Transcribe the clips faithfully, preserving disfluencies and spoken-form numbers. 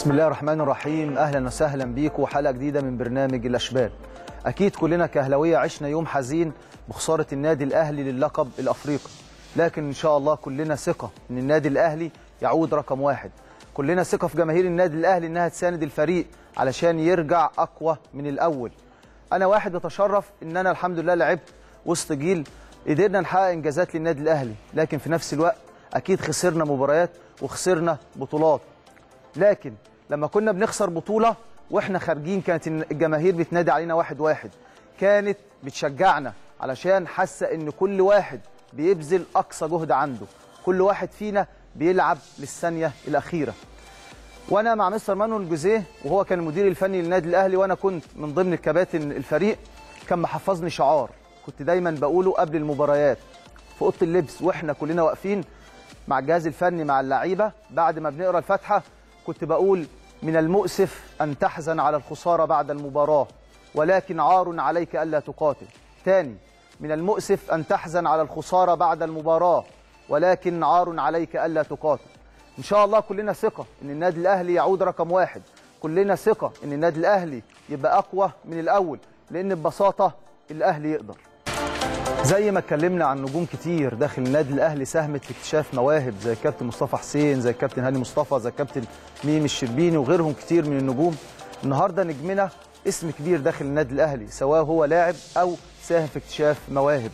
بسم الله الرحمن الرحيم. أهلا وسهلا بيكم وحلقة جديدة من برنامج الأشبال. أكيد كلنا كأهلاوية عشنا يوم حزين بخسارة النادي الأهلي للقب الأفريقي، لكن إن شاء الله كلنا ثقة إن النادي الأهلي يعود رقم واحد. كلنا ثقة في جماهير النادي الأهلي إنها تساند الفريق علشان يرجع أقوى من الأول. أنا واحد أتشرف إن أنا الحمد لله لعبت وسط جيل قدرنا نحقق إنجازات للنادي الأهلي، لكن في نفس الوقت أكيد خسرنا مباريات وخسرنا بطولات. لكن لما كنا بنخسر بطولة واحنا خارجين كانت الجماهير بتنادي علينا واحد واحد، كانت بتشجعنا علشان حاسة ان كل واحد بيبذل اقصى جهد عنده، كل واحد فينا بيلعب للثانية الاخيرة. وانا مع مستر مانويل جوزيه وهو كان المدير الفني للنادي الاهلي وانا كنت من ضمن الكباتن الفريق، كان محفظني شعار كنت دايما بقوله قبل المباريات في اوضه اللبس واحنا كلنا واقفين مع الجهاز الفني مع اللعيبه بعد ما بنقرا الفاتحه، كنت بقول: من المؤسف أن تحزن على الخسارة بعد المباراة، ولكن عار عليك ألا تقاتل. تاني: من المؤسف أن تحزن على الخسارة بعد المباراة، ولكن عار عليك ألا تقاتل. إن شاء الله كلنا ثقة إن النادي الأهلي يعود رقم واحد، كلنا ثقة إن النادي الأهلي يبقى أقوى من الأول، لأن ببساطة الأهلي يقدر. زي ما اتكلمنا عن نجوم كتير داخل النادي الاهلي ساهمت في اكتشاف مواهب، زي الكابتن مصطفى حسين، زي الكابتن هاني مصطفى، زي الكابتن ميمي الشربيني وغيرهم كتير من النجوم. النهارده نجمنا اسم كبير داخل النادي الاهلي، سواء هو لاعب او ساهم في اكتشاف مواهب.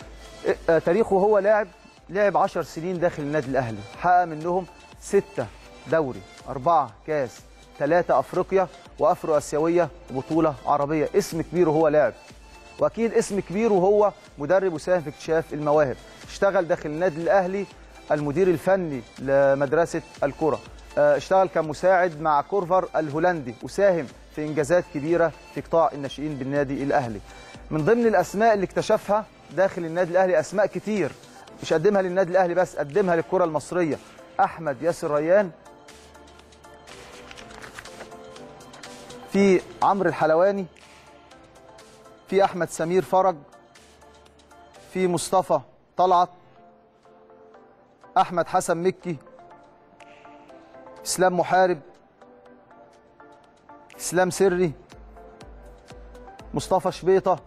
تاريخه هو لاعب لعب عشر سنين داخل النادي الاهلي، حقق منهم ستة دوري، أربعة كاس، ثلاثة افريقيا وافرو اسيويه وبطوله عربيه. اسم كبير وهو لاعب، واكيد اسم كبير وهو مدرب وساهم في اكتشاف المواهب. اشتغل داخل النادي الاهلي المدير الفني لمدرسه الكره، اشتغل كمساعد مع كورفر الهولندي وساهم في انجازات كبيره في قطاع الناشئين بالنادي الاهلي. من ضمن الاسماء اللي اكتشفها داخل النادي الاهلي اسماء كتير مش قدمها للنادي الاهلي بس، قدمها للكره المصريه. احمد ياسر ريان، في عمرو الحلواني، في احمد سمير فرج، في مصطفى طلعت، احمد حسن مكي، اسلام محارب، اسلام سري، مصطفى شبيطه،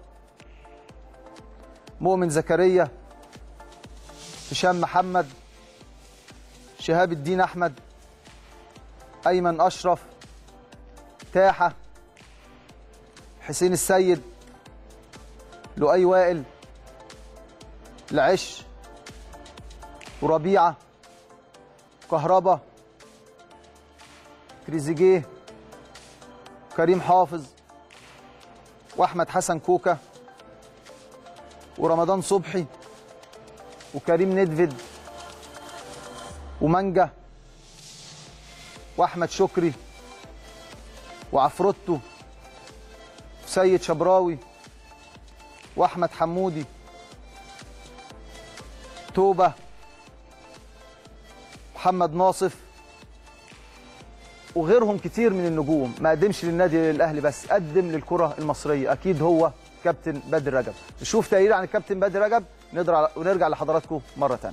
مؤمن زكريا، هشام محمد، شهاب الدين احمد، ايمن اشرف، تاحه، حسين السيد، لؤي وائل، العش، وربيعه، كهربا، تريزيجيه، كريم حافظ، واحمد حسن كوكا، ورمضان صبحي، وكريم ندفد، ومانجا، واحمد شكري، وعفروتو، وسيد شبراوي، واحمد حمودي، توبه، محمد ناصف، وغيرهم كتير من النجوم. ما قدمش للنادي الاهلي بس، قدم للكره المصريه. اكيد هو كابتن بدر رجب. نشوف تقرير عن الكابتن بدر رجب ونرجع لحضراتكم مره ثانيه.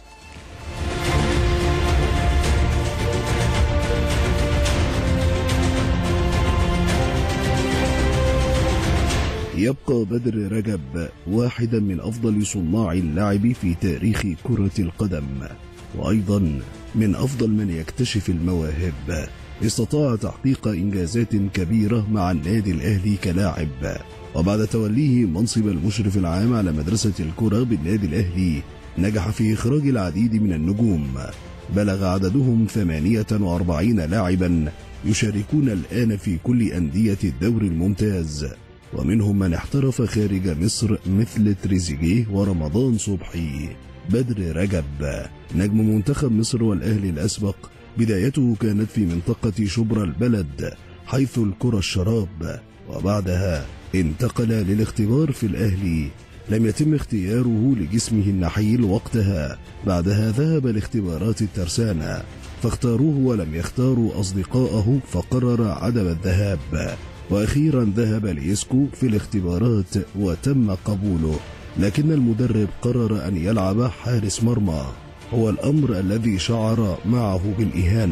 يبقى بدر رجب واحدا من أفضل صناع اللعب في تاريخ كرة القدم، وأيضا من أفضل من يكتشف المواهب. استطاع تحقيق إنجازات كبيرة مع النادي الأهلي كلاعب، وبعد توليه منصب المشرف العام على مدرسة الكرة بالنادي الأهلي نجح في إخراج العديد من النجوم، بلغ عددهم ثمانية وأربعين لاعبا يشاركون الآن في كل أندية الدوري الممتاز، ومنهم من احترف خارج مصر مثل تريزيجيه ورمضان صبحي. بدر رجب نجم منتخب مصر والأهلي الأسبق، بدايته كانت في منطقة شبرا البلد حيث الكرة الشراب، وبعدها انتقل للاختبار في الأهلي. لم يتم اختياره لجسمه النحيل وقتها، بعدها ذهب لاختبارات الترسانة فاختاروه ولم يختاروا أصدقائه فقرر عدم الذهاب، وأخيرا ذهب ليسكو في الاختبارات وتم قبوله، لكن المدرب قرر أن يلعب حارس مرمى، هو الأمر الذي شعر معه بالإهانة،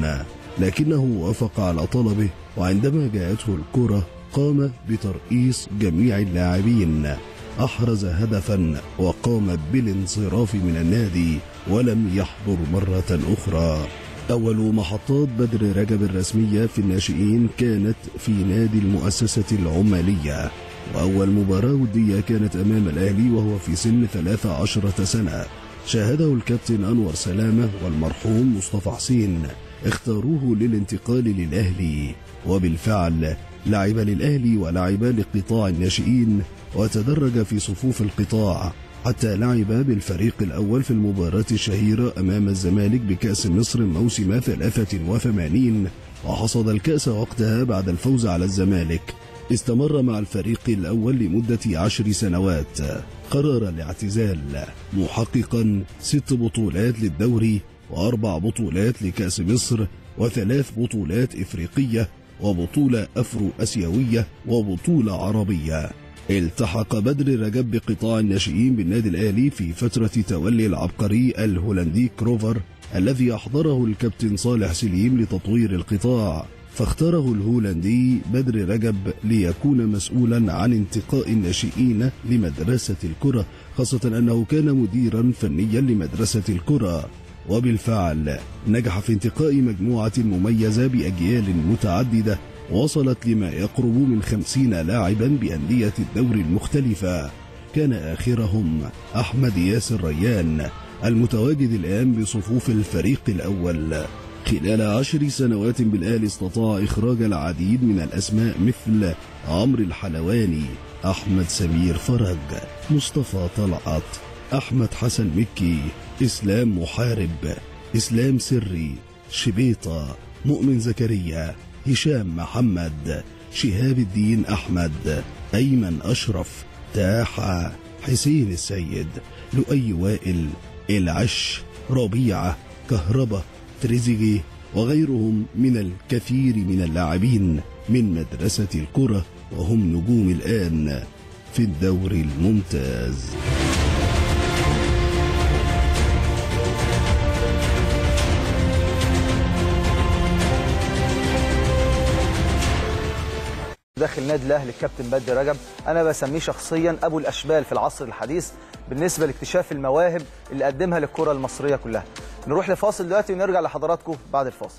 لكنه وافق على طلبه، وعندما جاءته الكرة قام بترئيس جميع اللاعبين، أحرز هدفا وقام بالانصراف من النادي ولم يحضر مرة أخرى. أول محطات بدر رجب الرسمية في الناشئين كانت في نادي المؤسسة العمالية، وأول مباراة ودية كانت أمام الأهلي وهو في سن ثلاث عشرة سنة، شاهده الكابتن أنور سلامة والمرحوم مصطفى حسين، اختاروه للانتقال للأهلي، وبالفعل لعب للأهلي ولعب لقطاع الناشئين، وتدرج في صفوف القطاع حتى لعب بالفريق الأول في المباراة الشهيرة أمام الزمالك بكأس مصر موسم ثلاثة وثمانين، وحصد الكأس وقتها بعد الفوز على الزمالك. استمر مع الفريق الأول لمدة عشر سنوات، قرر الاعتزال محققا ست بطولات للدوري وأربع بطولات لكأس مصر وثلاث بطولات إفريقية وبطولة أفرو أسيوية وبطولة عربية. التحق بدر رجب بقطاع الناشئين بالنادي الأهلي في فترة تولي العبقري الهولندي كروفر الذي أحضره الكابتن صالح سليم لتطوير القطاع، فاختاره الهولندي بدر رجب ليكون مسؤولا عن انتقاء الناشئين لمدرسة الكرة، خاصة أنه كان مديرا فنيا لمدرسة الكرة. وبالفعل نجح في انتقاء مجموعة مميزة بأجيال متعددة وصلت لما يقرب من خمسين لاعبا بأندية الدوري المختلفة، كان آخرهم أحمد ياسر ريان المتواجد الآن بصفوف الفريق الأول. خلال عشر سنوات بالأهلي استطاع إخراج العديد من الأسماء مثل عمرو الحلواني، أحمد سمير فرج، مصطفى طلعت، أحمد حسن مكي، إسلام محارب، إسلام سري، شبيطة، مؤمن زكريا، هشام محمد، شهاب الدين أحمد، أيمن أشرف، تاحة، حسين السيد، لؤي وائل، العش، ربيعة، كهربة، تريزيجيه وغيرهم من الكثير من اللاعبين من مدرسة الكرة، وهم نجوم الآن في الدوري الممتاز. داخل نادي الاهلي الكابتن بدر رجب، انا بسميه شخصيا ابو الاشبال في العصر الحديث بالنسبه لاكتشاف المواهب اللي قدمها للكره المصريه كلها. نروح لفاصل دلوقتي ونرجع لحضراتكم بعد الفاصل.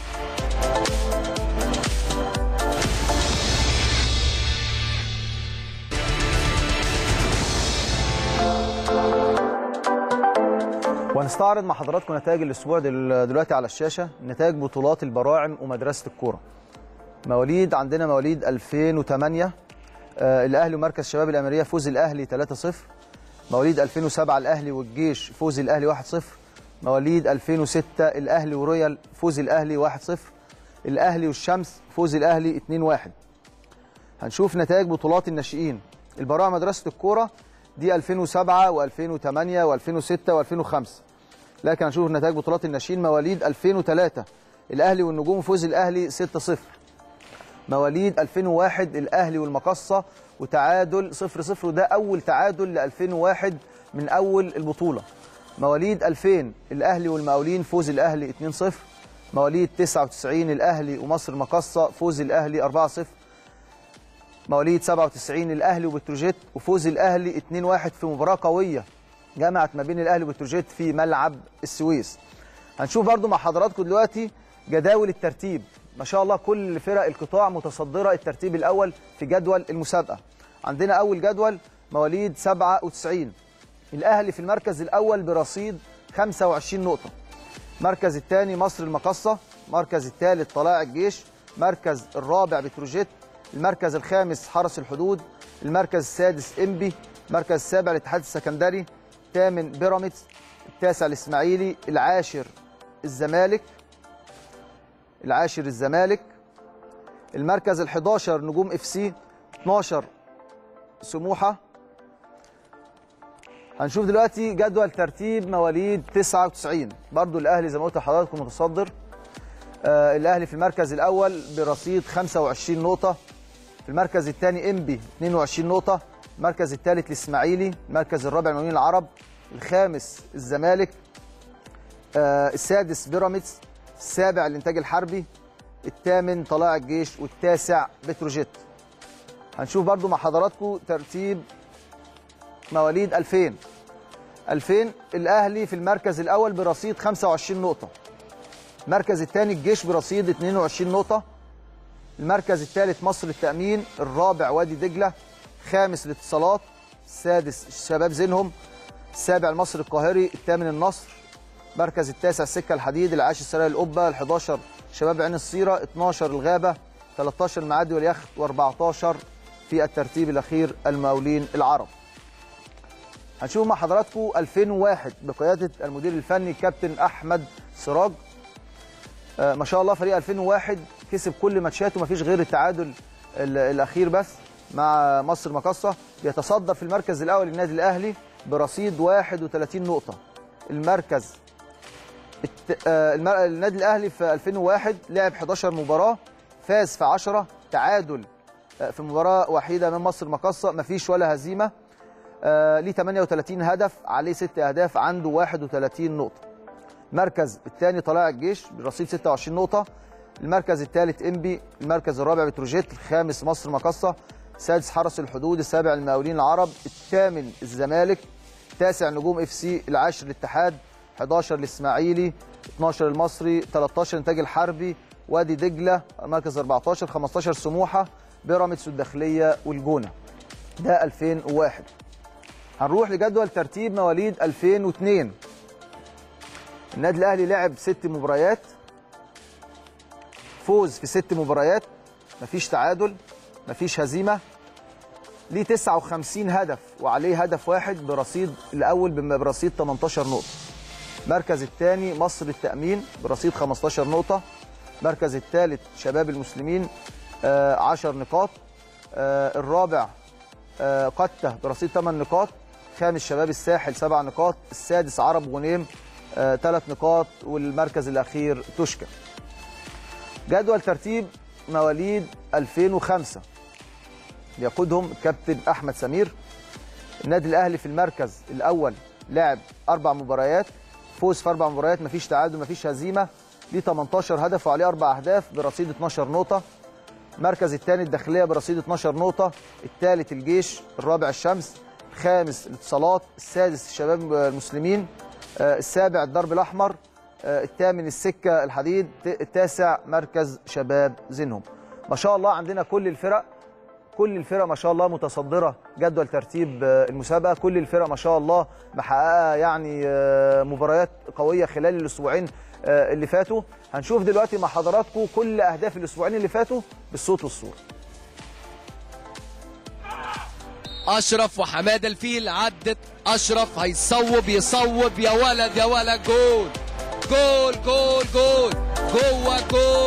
وهنستعرض مع حضراتكم نتائج الاسبوع دلوقتي على الشاشه، نتائج بطولات البراعم ومدرسه الكوره. مواليد عندنا مواليد ألفين وثمانية آه الاهلي ومركز شباب الاميريه فوز الاهلي ثلاثة صفر. مواليد ألفين وسبعة الاهلي والجيش فوز الاهلي واحد صفر. مواليد ألفين وستة الاهلي ورويال فوز الاهلي واحد صفر. الاهلي والشمس فوز الاهلي اتنين واحد. هنشوف نتائج بطولات الناشئين. البراعم مدرسه الكوره دي ألفين وسبعة وألفين وثمانية وألفين وستة وألفين وخمسة. لكن هنشوف نتائج بطولات الناشئين. مواليد ألفين وثلاثة الاهلي والنجوم فوز الاهلي ستة صفر. مواليد ألفين وواحد الاهلي والمقصه وتعادل صفر صفر، وده اول تعادل ل ألفين وواحد من اول البطوله. مواليد ألفين الاهلي والمقاولين فوز الاهلي اتنين صفر. مواليد تسعة وتسعين الاهلي ومصر المقصه فوز الاهلي أربعة صفر. مواليد سبعة وتسعين الاهلي وبتروجيت وفوز الاهلي اتنين واحد في مباراه قويه جمعت ما بين الاهلي وبتروجيت في ملعب السويس. هنشوف برضو مع حضراتكم دلوقتي جداول الترتيب. ما شاء الله كل فرق القطاع متصدره الترتيب الاول في جدول المسابقه. عندنا اول جدول مواليد سبعة وتسعين الاهلي في المركز الاول برصيد خمسة وعشرين نقطه. المركز الثاني مصر المقصه، المركز الثالث طلائع الجيش، المركز الرابع بتروجيت، المركز الخامس حرس الحدود، المركز السادس انبي، المركز السابع الاتحاد السكندري، الثامن بيراميدز، التاسع الاسماعيلي، العاشر الزمالك العاشر الزمالك المركز الحداشر نجوم اف سي، اتناشر سموحه. هنشوف دلوقتي جدول ترتيب مواليد تسعة وتسعين. برضو الاهلي زي ما قلت لحضراتكم متصدر. آه الاهلي في المركز الاول برصيد خمسة وعشرين نقطه. في المركز الثاني انبي اتنين وعشرين نقطه. المركز الثالث الاسماعيلي، المركز الرابع المقاولين العرب، الخامس الزمالك، آه السادس بيراميدز، السابع الانتاج الحربي، الثامن طلائع الجيش، والتاسع بتروجيت. هنشوف برضو مع حضراتكم ترتيب مواليد ألفين. ألفين الاهلي في المركز الاول برصيد خمسة وعشرين نقطه، المركز الثاني الجيش برصيد اثنين وعشرين نقطه، المركز الثالث مصر التأمين، الرابع وادي دجله، خامس الاتصالات، السادس شباب زينهم، السابع المصري القاهري، الثامن النصر، المركز التاسع السكه الحديد، العاشر سرايا القبه، الحداشر شباب عين الصيره، اثناشر الغابه، ثلاثة عشر المعادي واليخت، وأربعتاشر في الترتيب الاخير المقاولين العرب. هنشوف مع حضراتكم ألفين وواحد بقياده المدير الفني كابتن احمد سراج. آه ما شاء الله فريق ألفين وواحد كسب كل ماتشاته، مفيش غير التعادل الاخير بس مع مصر مقاصه. بيتصدر في المركز الاول النادي الاهلي برصيد واحد وثلاثين نقطه. المركز الت... آه المر... النادي الاهلي في ألفين وواحد لعب حداشر مباراه، فاز في عشرة، تعادل آه في مباراه وحيده من مصر مقاصه، مفيش ولا هزيمه. آه ليه ثمانية وثلاثين هدف، عليه ست اهداف، عنده واحد وثلاثين نقطه. المركز الثاني طلائع الجيش برصيد ستة وعشرين نقطه. المركز الثالث انبي، المركز الرابع بتروجيت، الخامس مصر مقاصه، السادس حرس الحدود، السابع المقاولين العرب، الثامن الزمالك، التاسع نجوم اف سي، العاشر الاتحاد، حداشر الاسماعيلي، اثناشر المصري، ثلاثة عشر الانتاج الحربي، وادي دجله، مركز أربعتاشر، خمستاشر سموحه، بيراميدز والداخليه والجونه. ده ألفين وواحد. هنروح لجدول ترتيب مواليد ألفين واثنين. النادي الاهلي لعب ست مباريات، فوز في ست مباريات، مفيش تعادل، مفيش هزيمه، ليه تسعة وخمسين هدف وعليه هدف واحد برصيد الاول برصيد ثمانية عشر نقطه. المركز الثاني مصر التأمين برصيد خمستاشر نقطه. المركز الثالث شباب المسلمين آه عشر نقاط. آه الرابع آه قته برصيد ثمان نقاط. خامس شباب الساحل سبع نقاط. السادس عرب غنيم آه ثلاث نقاط. والمركز الاخير توشكا. جدول ترتيب مواليد ألفين وخمسة يقودهم الكابتن احمد سمير. النادي الاهلي في المركز الاول لعب اربع مباريات، فوز في اربع مباريات، مفيش تعادل، مفيش هزيمه، ليه ثمانية عشر هدف وعليه اربع اهداف برصيد اثناشر نقطه. المركز الثاني الداخليه برصيد اثناشر نقطه. الثالث الجيش، الرابع الشمس، الخامس الاتصالات، السادس شباب المسلمين، السابع الدرب الاحمر، الثامن السكه الحديد، التاسع مركز شباب زينهم. ما شاء الله عندنا كل الفرق كل الفرق ما شاء الله متصدره جدول ترتيب المسابقه، كل الفرق ما شاء الله محققه يعني مباريات قويه خلال الاسبوعين اللي فاتوا. هنشوف دلوقتي مع حضراتكم كل اهداف الاسبوعين اللي فاتوا بالصوت والصوره. اشرف وحماده الفيل عدت، اشرف هيصوب يصوب، يا ولد يا ولد، جول جول جول جول جوه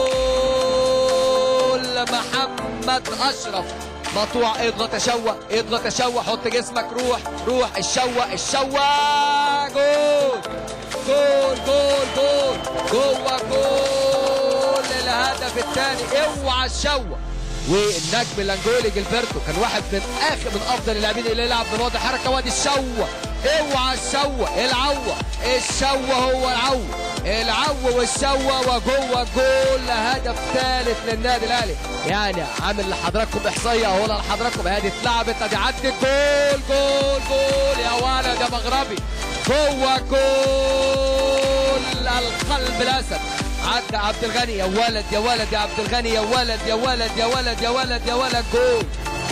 جول محمد اشرف. مقطوع، اضغط يا شوه، اضغط يا شوه، حط جسمك، روح روح الشوه الشوه، جول جول جول جول جوه جول الهدف الثاني. اوعى الشوه. والنجم الانجولي جilberto كان واحد من اخر من افضل اللاعبين اللي يلعب بوادي حركه وادي الشوه. اوعى الشوه، العوه الشوه هو العوه العو والشوه وجوه جول هدف ثالث للنادي الاهلي. يعني عامل لحضراتكم احصائيه اهو لحضراتكم، ادي اتلعبت ادي عدت، جول جول جول يا ولد يا مغربي، جوه جول القلب الاسد. عدى عبد الغني، يا ولد يا ولد يا عبد الغني، يا ولد يا ولد يا ولد يا ولد يا ولد، جول.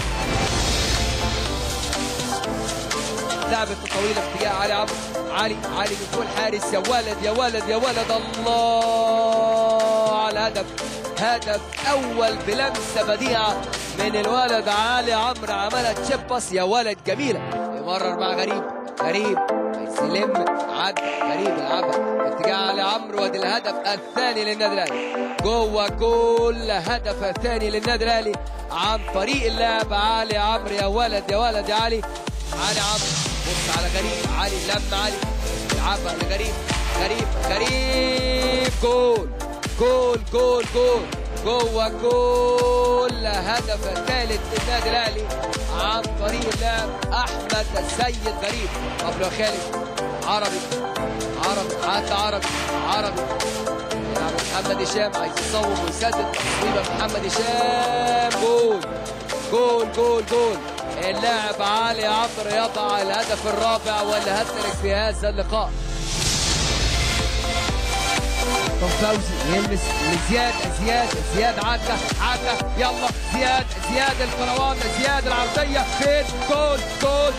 لعبة طويلة في اتجاه علي عمرو، علي علي من فوق الحارس، يا ولد يا ولد يا ولد، الله على الهدف. هدف أول بلمسة بديعة من الولد علي عمرو، عملها تشيب باس يا ولد، جميلة. يمرر مع غريب، غريب يسلم، عدى غريب يلعبها اتجاه علي عمرو، وادي الهدف الثاني للنادي الاهلي. جوه جول هدف الثاني للنادي الاهلي عن طريق اللاعب علي عمرو، يا ولد يا ولد يا علي. علي عمرو بص على غريب، علي لم علي يلعبها لغريب، غريب غريب، جول جول جول جول جوه جول هدف الثالث للنادي الاهلي عن طريق اللاعب احمد السيد غريب. قبل خالد عربي، عربي حتى عربي عربي يلعب محمد هشام عايز يصوب ويسدد تصويبه محمد هشام. جول جول جول جول. اللاعب علي عمرو يضع الهدف الرابع والهاتريك في هذا اللقاء. طب فوزي يلمس لزياد، زياد زياد عدى عدى يلا زياد زياد القروان، زياد العرضيه فين؟ جول جول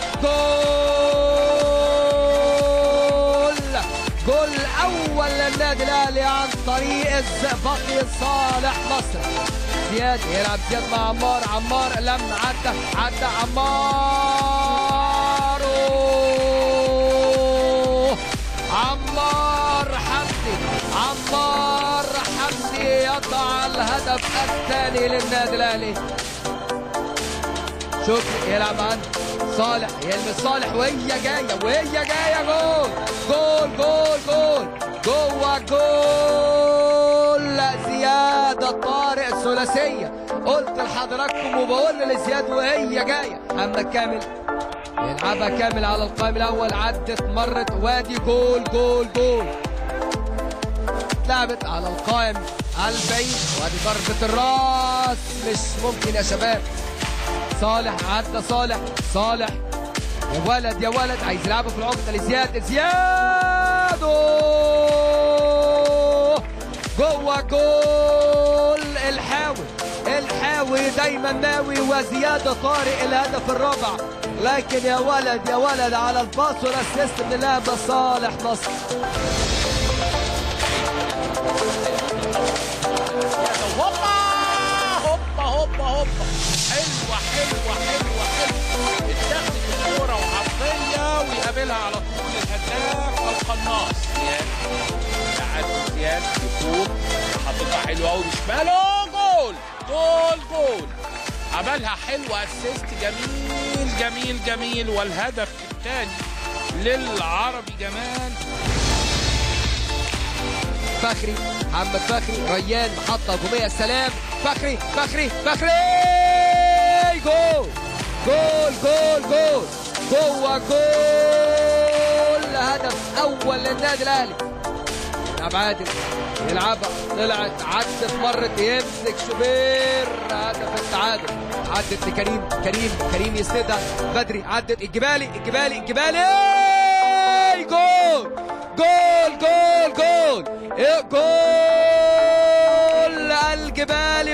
جول جول اول للنادي الاهلي عن طريق الزئبقي صالح مصر. زياد يلعب زياد مع عمار، عمار لم عدى عدى عمار عمار حمدي عمار حمدي يضع الهدف الثاني للنادي الاهلي. شكري يلعب عند صالح، يلمس صالح وهي جايه وهي جايه جول جول جول جول جوه جول زياد طارق ثلاثيه. قلت لحضراتكم وبقول لزياد وهي جايه. محمد كامل يلعبها كامل على القائم الاول، عدت مرت وادي جول جول جول. اتلعبت على القائم البعيد وادي ضربه الراس مش ممكن يا شباب. صالح عدى صالح صالح يا ولد يا ولد عايز يلعبها في العمق لزياد، زياد جوه جول. الحاوي الحاوي دايما ناوي وزياد طارق الهدف الرابع، لكن يا ولد يا ولد على الباص والاسيست من اللاعب صالح مصر. هوبا هوبا هوبا هوبا حلوه حلوه حلوه حلوه. اتاخدت الكوره وعرضيه ويقابلها على طول الهداف او قناص زياد. يعدي زياد يفوق حاططها حلوه قوي بشماله جول جول جول. عملها حلوه اسيست جميل جميل جميل. والهدف الثاني للعربي جمال. فخري محمد فخري ريان محطه هجوميه سلام فخري فخري فخري جول جول جول جول جوه جول. هدف اول للنادي الاهلي. يلعب عادل يلعبها طلعت عدت مرت يمسك شوبير هدف التعادل. عدت لكريم كريم كريم يسندها بدري عدت الجبالي الجبالي الجبالي جول جول جول جول جول الجبالي.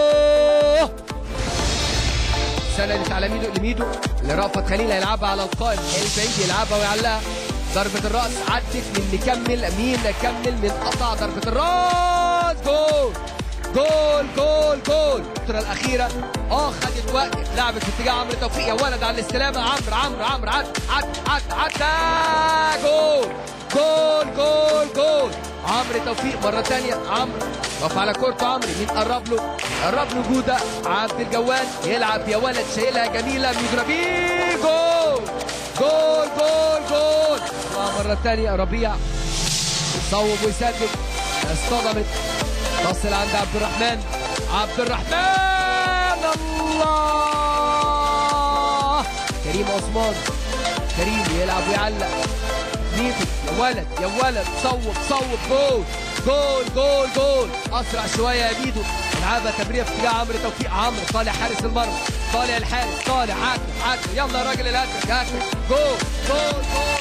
سندت على ميدو لميدو لرأفت خليل هيلعبها على القائم البعيد يلعبها ويعلقها. ضربة الرأس عدت من نكمل مين نكمل من قطع ضربة الرأس جول جول جول جول. الفترة الأخيرة اه خدت وقت اتلعبت في اتجاه عمرو توفيق يا ولد على الاستلامة. عمرو عمرو عمرو عد عد عد عد جول جول جول جول. عمرو توفيق مرة تانية عمرو وقف على كورته. عمرو مين قرب له؟ قرب له جودة عبد الجواد يلعب يا ولد شايلها جميلة ميدو ربيع جول جول جول جول. مرة تانية ربيع يصوب ويسدد اصطدمت تصل عند عبد الرحمن عبد الرحمن الله. كريم عثمان كريم يلعب ويعلق ميدو يا ولد يا ولد صوب صوب جول جول جول جول. اسرع شويه يا ميدو يلعبها تمريره في اتجاه عمرو توفيق. عمرو طالع حارس المرمى طالع الحارس طالع عدل عدل يلا يا راجل الهاتريك هاتريك جول جول جول.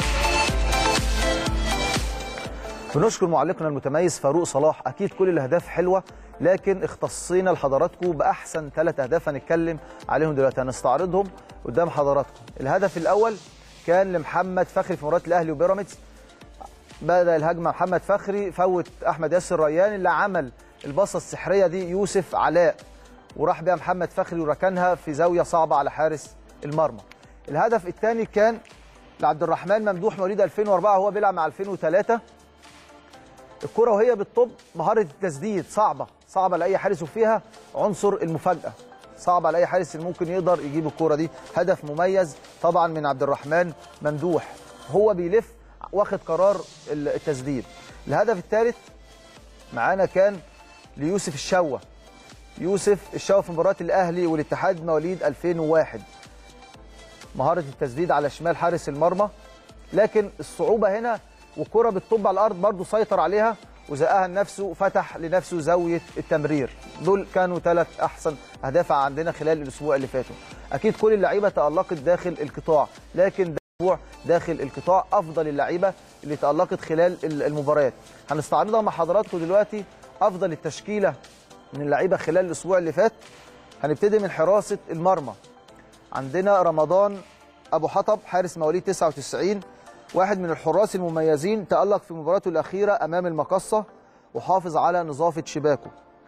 بنشكر معلقنا المتميز فاروق صلاح. اكيد كل الاهداف حلوه، لكن اختصينا لحضراتكم باحسن ثلاث اهداف هنتكلم عليهم دلوقتي، هنستعرضهم قدام حضراتكم. الهدف الاول كان لمحمد فخري في مباراه الاهلي وبيراميدز. بدا الهجمه محمد فخري فوت احمد ياسر ريان اللي عمل الباصه السحريه دي يوسف علاء وراح بيها محمد فخري وركنها في زاويه صعبه على حارس المرمى. الهدف الثاني كان لعبد الرحمن ممدوح مواليد ألفين وأربعة وهو بيلعب مع ألفين وثلاثة. الكرة وهي بالطب مهارة التسديد صعبة صعبة لأي حارس وفيها عنصر المفاجأة، صعبة على أي حارس اللي ممكن يقدر يجيب الكرة دي. هدف مميز طبعا من عبد الرحمن ممدوح هو بيلف واخد قرار التسديد. الهدف الثالث معانا كان ليوسف الشوة. يوسف الشوة في مباراة الأهلي والاتحاد مواليد ألفين وواحد. مهارة التسديد على شمال حارس المرمى، لكن الصعوبة هنا والكرة بالطب على الأرض برضه سيطر عليها وزقها لنفسه وفتح لنفسه زاويه التمرير. دول كانوا ثلاث احسن اهداف عندنا خلال الاسبوع اللي فاتوا. اكيد كل اللعيبه تالقت داخل القطاع، لكن ده اسبوع داخل القطاع افضل اللعيبه اللي تالقت خلال المباريات. هنستعرضها مع حضراتكم دلوقتي افضل التشكيله من اللعيبه خلال الاسبوع اللي فات. هنبتدي من حراسه المرمى. عندنا رمضان ابو حطب حارس مواليد تسعة وتسعين، واحد من الحراس المميزين، تألق في مباراته الأخيرة أمام المقصة وحافظ على نظافة شباكه.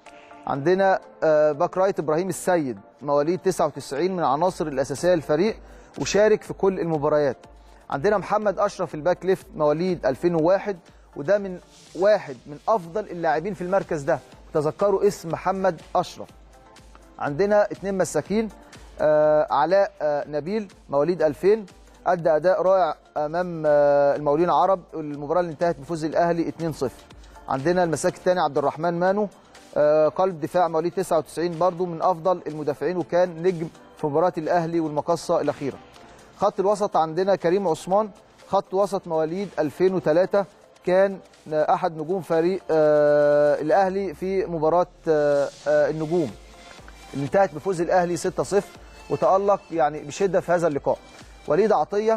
عندنا باك رايت إبراهيم السيد مواليد تسعة وتسعين، من العناصر الأساسية للفريق وشارك في كل المباريات. عندنا محمد أشرف الباك ليفت مواليد ألفين وواحد، وده من واحد من أفضل اللاعبين في المركز ده، وتذكروا اسم محمد أشرف. عندنا اثنين مساكين، آه علاء آه نبيل مواليد ألفين، أدى أداء رائع أمام آه المقاولين العرب، المباراة اللي انتهت بفوز الأهلي اتنين صفر. عندنا المساك الثاني عبد الرحمن مانو، آه قلب دفاع مواليد تسعة وتسعين، برضو من أفضل المدافعين وكان نجم في مباراة الأهلي والمقصة الأخيرة. خط الوسط عندنا كريم عثمان، خط وسط مواليد ألفين وثلاثة، كان أحد نجوم فريق آه الأهلي في مباراة آه آه النجوم اللي انتهت بفوز الأهلي ستة صفر، وتألق يعني بشدة في هذا اللقاء. وليد عطية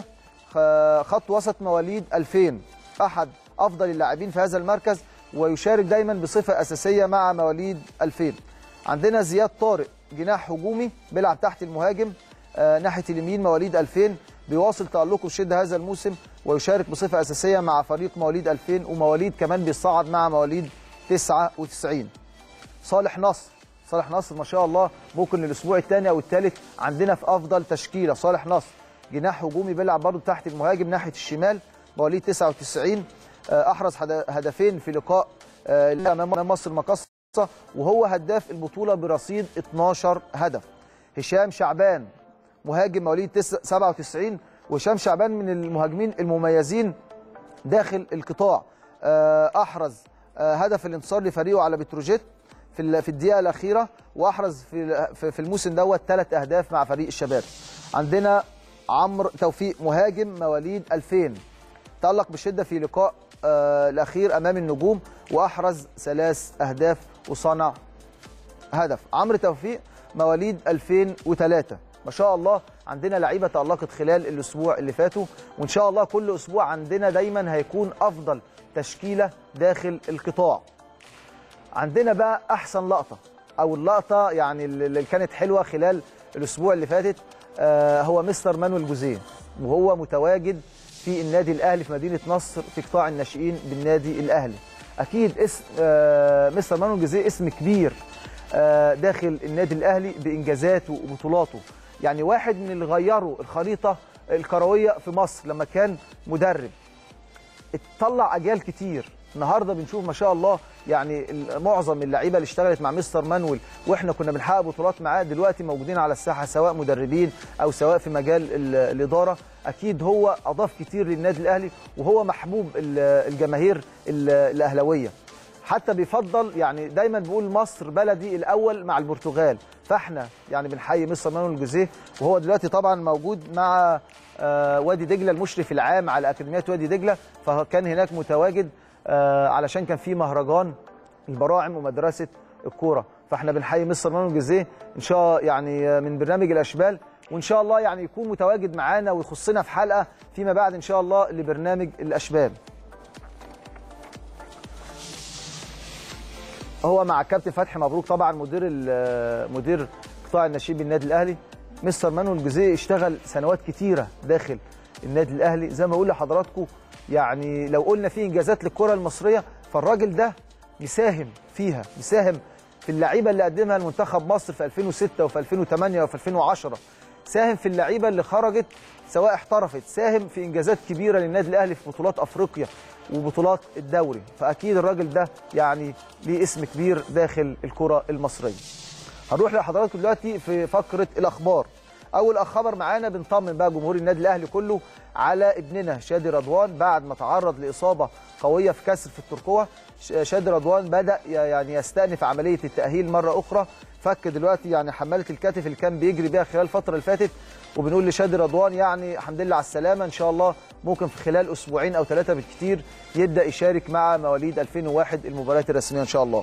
خط وسط مواليد ألفين، أحد أفضل اللاعبين في هذا المركز ويشارك دايما بصفة أساسية مع مواليد ألفين. عندنا زياد طارق جناح هجومي بيلعب تحت المهاجم آه ناحية اليمين مواليد ألفين، بيواصل تألقه بشدة هذا الموسم ويشارك بصفة أساسية مع فريق مواليد ألفين، ومواليد كمان بيصعد مع مواليد تسعة وتسعين. صالح نصر، صالح نصر ما شاء الله ممكن الاسبوع الثاني او الثالث عندنا في افضل تشكيله. صالح نصر جناح هجومي بيلعب برضه تحت المهاجم ناحيه الشمال مواليد تسعة وتسعين، احرز هدفين في لقاء امام مصر المقصه، وهو هداف البطوله برصيد اتناشر هدف. هشام شعبان مهاجم مواليد سبعة وتسعين، وهشام شعبان من المهاجمين المميزين داخل القطاع، احرز هدف الانتصار لفريقه على بتروجيت في في الدقيقه الاخيره، واحرز في في الموسم دوت ثلاث اهداف مع فريق الشباب. عندنا عمرو توفيق مهاجم مواليد ألفين، تألق بشده في لقاء آه الاخير امام النجوم واحرز ثلاث اهداف وصنع هدف. عمرو توفيق مواليد ألفين وثلاثة، ما شاء الله عندنا لعيبه تألقت خلال الاسبوع اللي فاتوا، وان شاء الله كل اسبوع عندنا دايما هيكون افضل تشكيله داخل القطاع. عندنا بقى احسن لقطه او اللقطه يعني اللي كانت حلوه خلال الاسبوع اللي فاتت، آه هو مستر مانويل جوزيه، وهو متواجد في النادي الاهلي في مدينه نصر في قطاع الناشئين بالنادي الاهلي. اكيد اسم آه مستر مانويل جوزيه اسم كبير آه داخل النادي الاهلي بانجازاته وبطولاته، يعني واحد من اللي غيروا الخريطه الكرويه في مصر لما كان مدرب، اتطلع اجيال كتير. النهارده بنشوف ما شاء الله يعني معظم اللعيبه اللي اشتغلت مع مستر مانويل واحنا كنا بنحقق بطولات معاه دلوقتي موجودين على الساحه، سواء مدربين او سواء في مجال الاداره. اكيد هو اضاف كتير للنادي الاهلي، وهو محبوب الجماهير الاهلاويه، حتى بيفضل يعني دايما بيقول مصر بلدي الاول مع البرتغال، فاحنا يعني بنحيي مستر مانويل جوزيه. وهو دلوقتي طبعا موجود مع وادي دجله المشرف العام على اكاديميات وادي دجله، فكان هناك متواجد آه علشان كان في مهرجان البراعم ومدرسه الكوره، فاحنا بنحيي مستر مانويل جوزيه ان شاء يعني من برنامج الاشبال، وان شاء الله يعني يكون متواجد معانا ويخصنا في حلقه فيما بعد ان شاء الله لبرنامج الاشبال. هو مع الكابتن فتحي مبروك طبعا مدير مدير قطاع الناشئين بالنادي الاهلي. مستر مانويل جوزيه اشتغل سنوات كتيره داخل النادي الاهلي، زي ما بقول لحضراتكم يعني لو قلنا في انجازات للكره المصريه فالراجل ده مساهم فيها، مساهم في اللعيبه اللي قدمها لمنتخب مصر في ألفين وستة وفي ألفين وثمانية وفي ألفين وعشرة، ساهم في اللعيبه اللي خرجت سواء احترفت، ساهم في انجازات كبيره للنادي الاهلي في بطولات افريقيا وبطولات الدوري، فاكيد الراجل ده يعني ليه اسم كبير داخل الكره المصريه. هنروح لحضراتكم دلوقتي في فقره الاخبار. اول خبر معانا بنطمن بقى جمهور النادي الاهلي كله على ابننا شادي رضوان بعد ما تعرض لاصابه قويه في كسر في الترقوه. شادي رضوان بدا يعني يستأنف عمليه التاهيل مره اخرى، فك دلوقتي يعني حماله الكتف اللي كان بيجري بيها خلال الفتره اللي فاتت، وبنقول لشادي رضوان يعني الحمد لله على السلامه، ان شاء الله ممكن في خلال اسبوعين او ثلاثه بالكثير يبدا يشارك مع مواليد ألفين وواحد المباريات الرسميه ان شاء الله.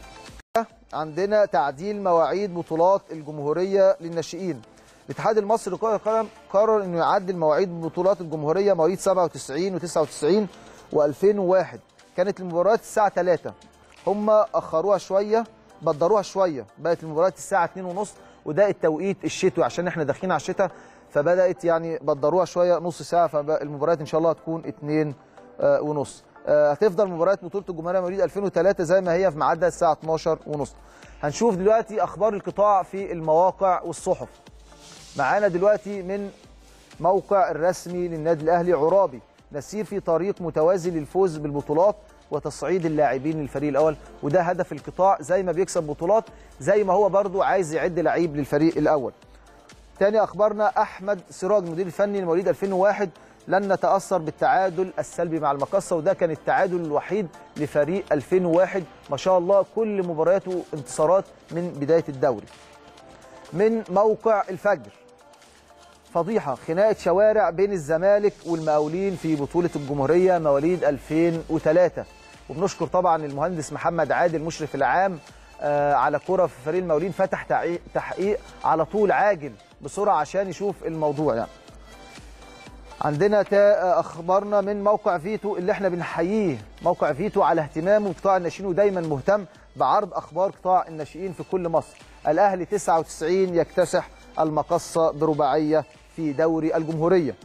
عندنا تعديل مواعيد بطولات الجمهوريه للناشئين. الاتحاد المصري لكرة القدم قرر انه يعدل مواعيد بطولات الجمهوريه مواليد سبعة وتسعين وتسعة وتسعين وألفين وواحد. كانت المباريات الساعه ثلاثة، هم اخروها شويه بدروها شويه، بقت المباريات الساعه اتنين وثلاثين، وده التوقيت الشتوي عشان احنا داخلين على الشتاء، فبدات يعني بدروها شويه نص ساعه، فالمباريات ان شاء الله هتكون اتنين وثلاثين. هتفضل مباريات بطوله الجمهوريه مواليد ألفين وثلاثة زي ما هي في ميعادها الساعه اتناشر وثلاثين. هنشوف دلوقتي اخبار القطاع في المواقع والصحف. معانا دلوقتي من موقع الرسمي للنادي الاهلي: عرابي نسير في طريق متوازي للفوز بالبطولات وتصعيد اللاعبين للفريق الاول، وده هدف القطاع، زي ما بيكسب بطولات زي ما هو برضو عايز يعد لعيب للفريق الاول. تاني اخبارنا: احمد سراج المدير الفني لمواليد ألفين وواحد لن نتاثر بالتعادل السلبي مع المقصه، وده كان التعادل الوحيد لفريق ألفين وواحد، ما شاء الله كل مبارياته انتصارات من بدايه الدوري. من موقع الفجر: فضيحه خناقه شوارع بين الزمالك والمقاولين في بطوله الجمهوريه مواليد ألفين وثلاثة، وبنشكر طبعا المهندس محمد عادل المشرف العام آه على كره في فريق المقاولين، فتح تحقيق على طول عاجل بسرعه عشان يشوف الموضوع يعني. عندنا اخبارنا من موقع فيتو اللي احنا بنحييه، موقع فيتو على اهتمامه بقطاع الناشئين ودايما مهتم بعرض اخبار قطاع الناشئين في كل مصر. الاهلي تسعة وتسعين يكتسح المقصه برباعيه في دوري الجمهوريه.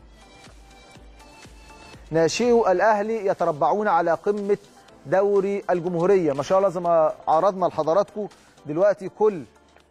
ناشئو الاهلي يتربعون على قمه دوري الجمهوريه، ما شاء الله زي ما عرضنا لحضراتكم دلوقتي كل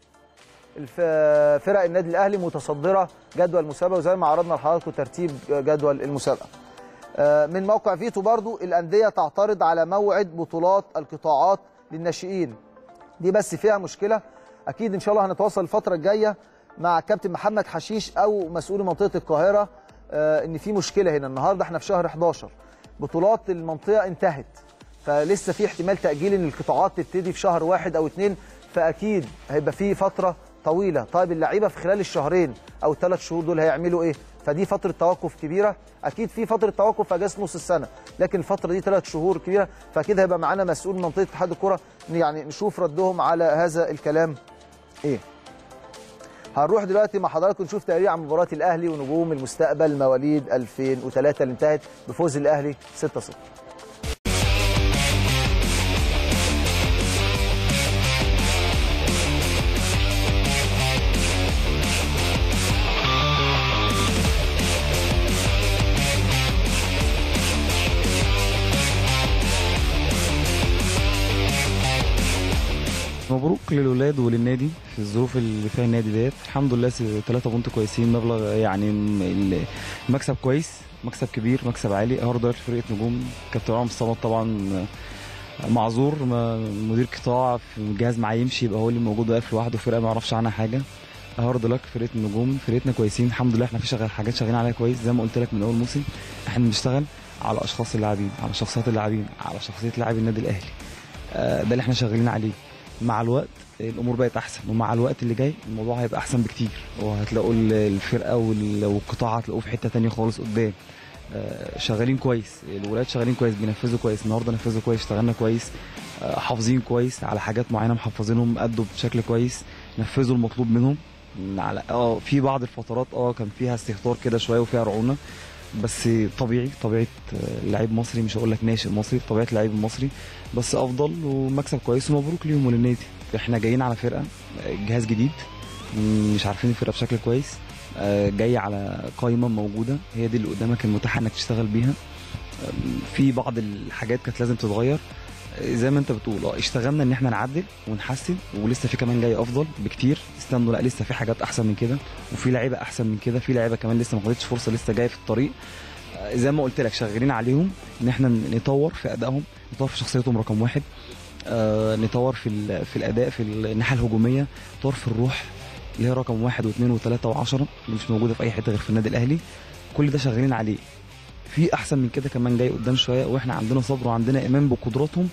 فرق النادي الاهلي متصدره جدول المسابقه، وزي ما عرضنا لحضراتكم ترتيب جدول المسابقه. من موقع فيتو برضو: الانديه تعترض على موعد بطولات القطاعات للناشئين. دي بس فيها مشكله، اكيد ان شاء الله هنتواصل الفتره الجايه مع كابتن محمد حشيش او مسؤول منطقه القاهره ان في مشكله هنا. النهارده احنا في شهر حداشر، بطولات المنطقه انتهت، فلسه في احتمال تاجيل ان القطاعات تبتدي في شهر واحد او اتنين، فاكيد هيبقى في فتره طويله. طيب اللعيبه في خلال الشهرين او الثلاث شهور دول هيعملوا ايه؟ فدي فتره توقف كبيره، اكيد في فتره توقف في اجازه نص السنه، لكن الفتره دي ثلاث شهور كبيره، فاكيد هيبقى معانا مسؤول منطقه اتحاد الكره يعني نشوف ردهم على هذا الكلام ايه. هنروح دلوقتي مع حضراتكم نشوف تقرير عن مباراه الاهلي ونجوم المستقبل مواليد ألفين وثلاثة اللي انتهت بفوز الاهلي ستة صفر. مبروك للولاد وللنادي في الظروف اللي فيها النادي ديت. الحمد لله ثلاثة بونت كويسين، مبلغ يعني المكسب كويس، مكسب كبير، مكسب عالي. هارد لك فرقه نجوم، كابتن عمر الصمد طبعا معذور، مدير قطاع في الجهاز معاه يمشي يبقى هو اللي موجود واقف لوحده، فرقه ما يعرفش عنها حاجه. هارد لك فرقه النجوم، فرقتنا كويسين الحمد لله. احنا في شغال حاجات شغالين عليها كويس زي ما قلت لك من اول موسم، احنا بنشتغل على اشخاص اللاعبين، على شخصيات اللاعبين، على شخصيه لاعبي النادي الاهلي. ده اللي احنا شغالين عليه. مع الوقت الامور بقت احسن، ومع الوقت اللي جاي الموضوع هيبقى احسن بكتير، وهتلاقوا الفرقه والقطاع هتلاقوه في حته ثانيه خالص قدام. شغالين كويس، الولاد شغالين كويس، بينفذوا كويس، النهارده نفذوا كويس، اشتغلنا كويس، حافظين كويس على حاجات معينه، محفظينهم، ادوا بشكل كويس، نفذوا المطلوب منهم. على اه في بعض الفترات اه كان فيها استهتار كده شويه وفيها رعونه، بس طبيعي، طبيعه لعيب مصري، مش هقول لك ناشئ مصري، طبيعه لعيب مصري، بس افضل ومكسب كويس ومبروك ليهم وللنادي. احنا جايين على فرقه جهاز جديد، مش عارفين الفرقه بشكل كويس، جاي على قائمه موجوده هي دي اللي قدامك المتاحه انك تشتغل بيها. في بعض الحاجات كانت لازم تتغير زي ما انت بتقول، اه اشتغلنا ان احنا نعدل ونحسن، ولسه في كمان جاي افضل بكتير. استنوا، لا لسه في حاجات احسن من كده، وفي لعيبه احسن من كده، في لعيبه كمان لسه ما خدتش فرصه، لسه جايه في الطريق. زي ما قلت لك شغالين عليهم ان احنا نطور في ادائهم، نطور في شخصيتهم رقم واحد، آه نطور في في الاداء، في الناحيه الهجوميه، نطور في الروح، اللي هي رقم واحد واثنين وثلاثه وعشرة اللي مش موجوده في اي حته غير في النادي الاهلي. كل ده شغالين عليه. في احسن من كده كمان جاي قدام شويه، واحنا عندنا صبر وعندنا ايمان بقدراتهم.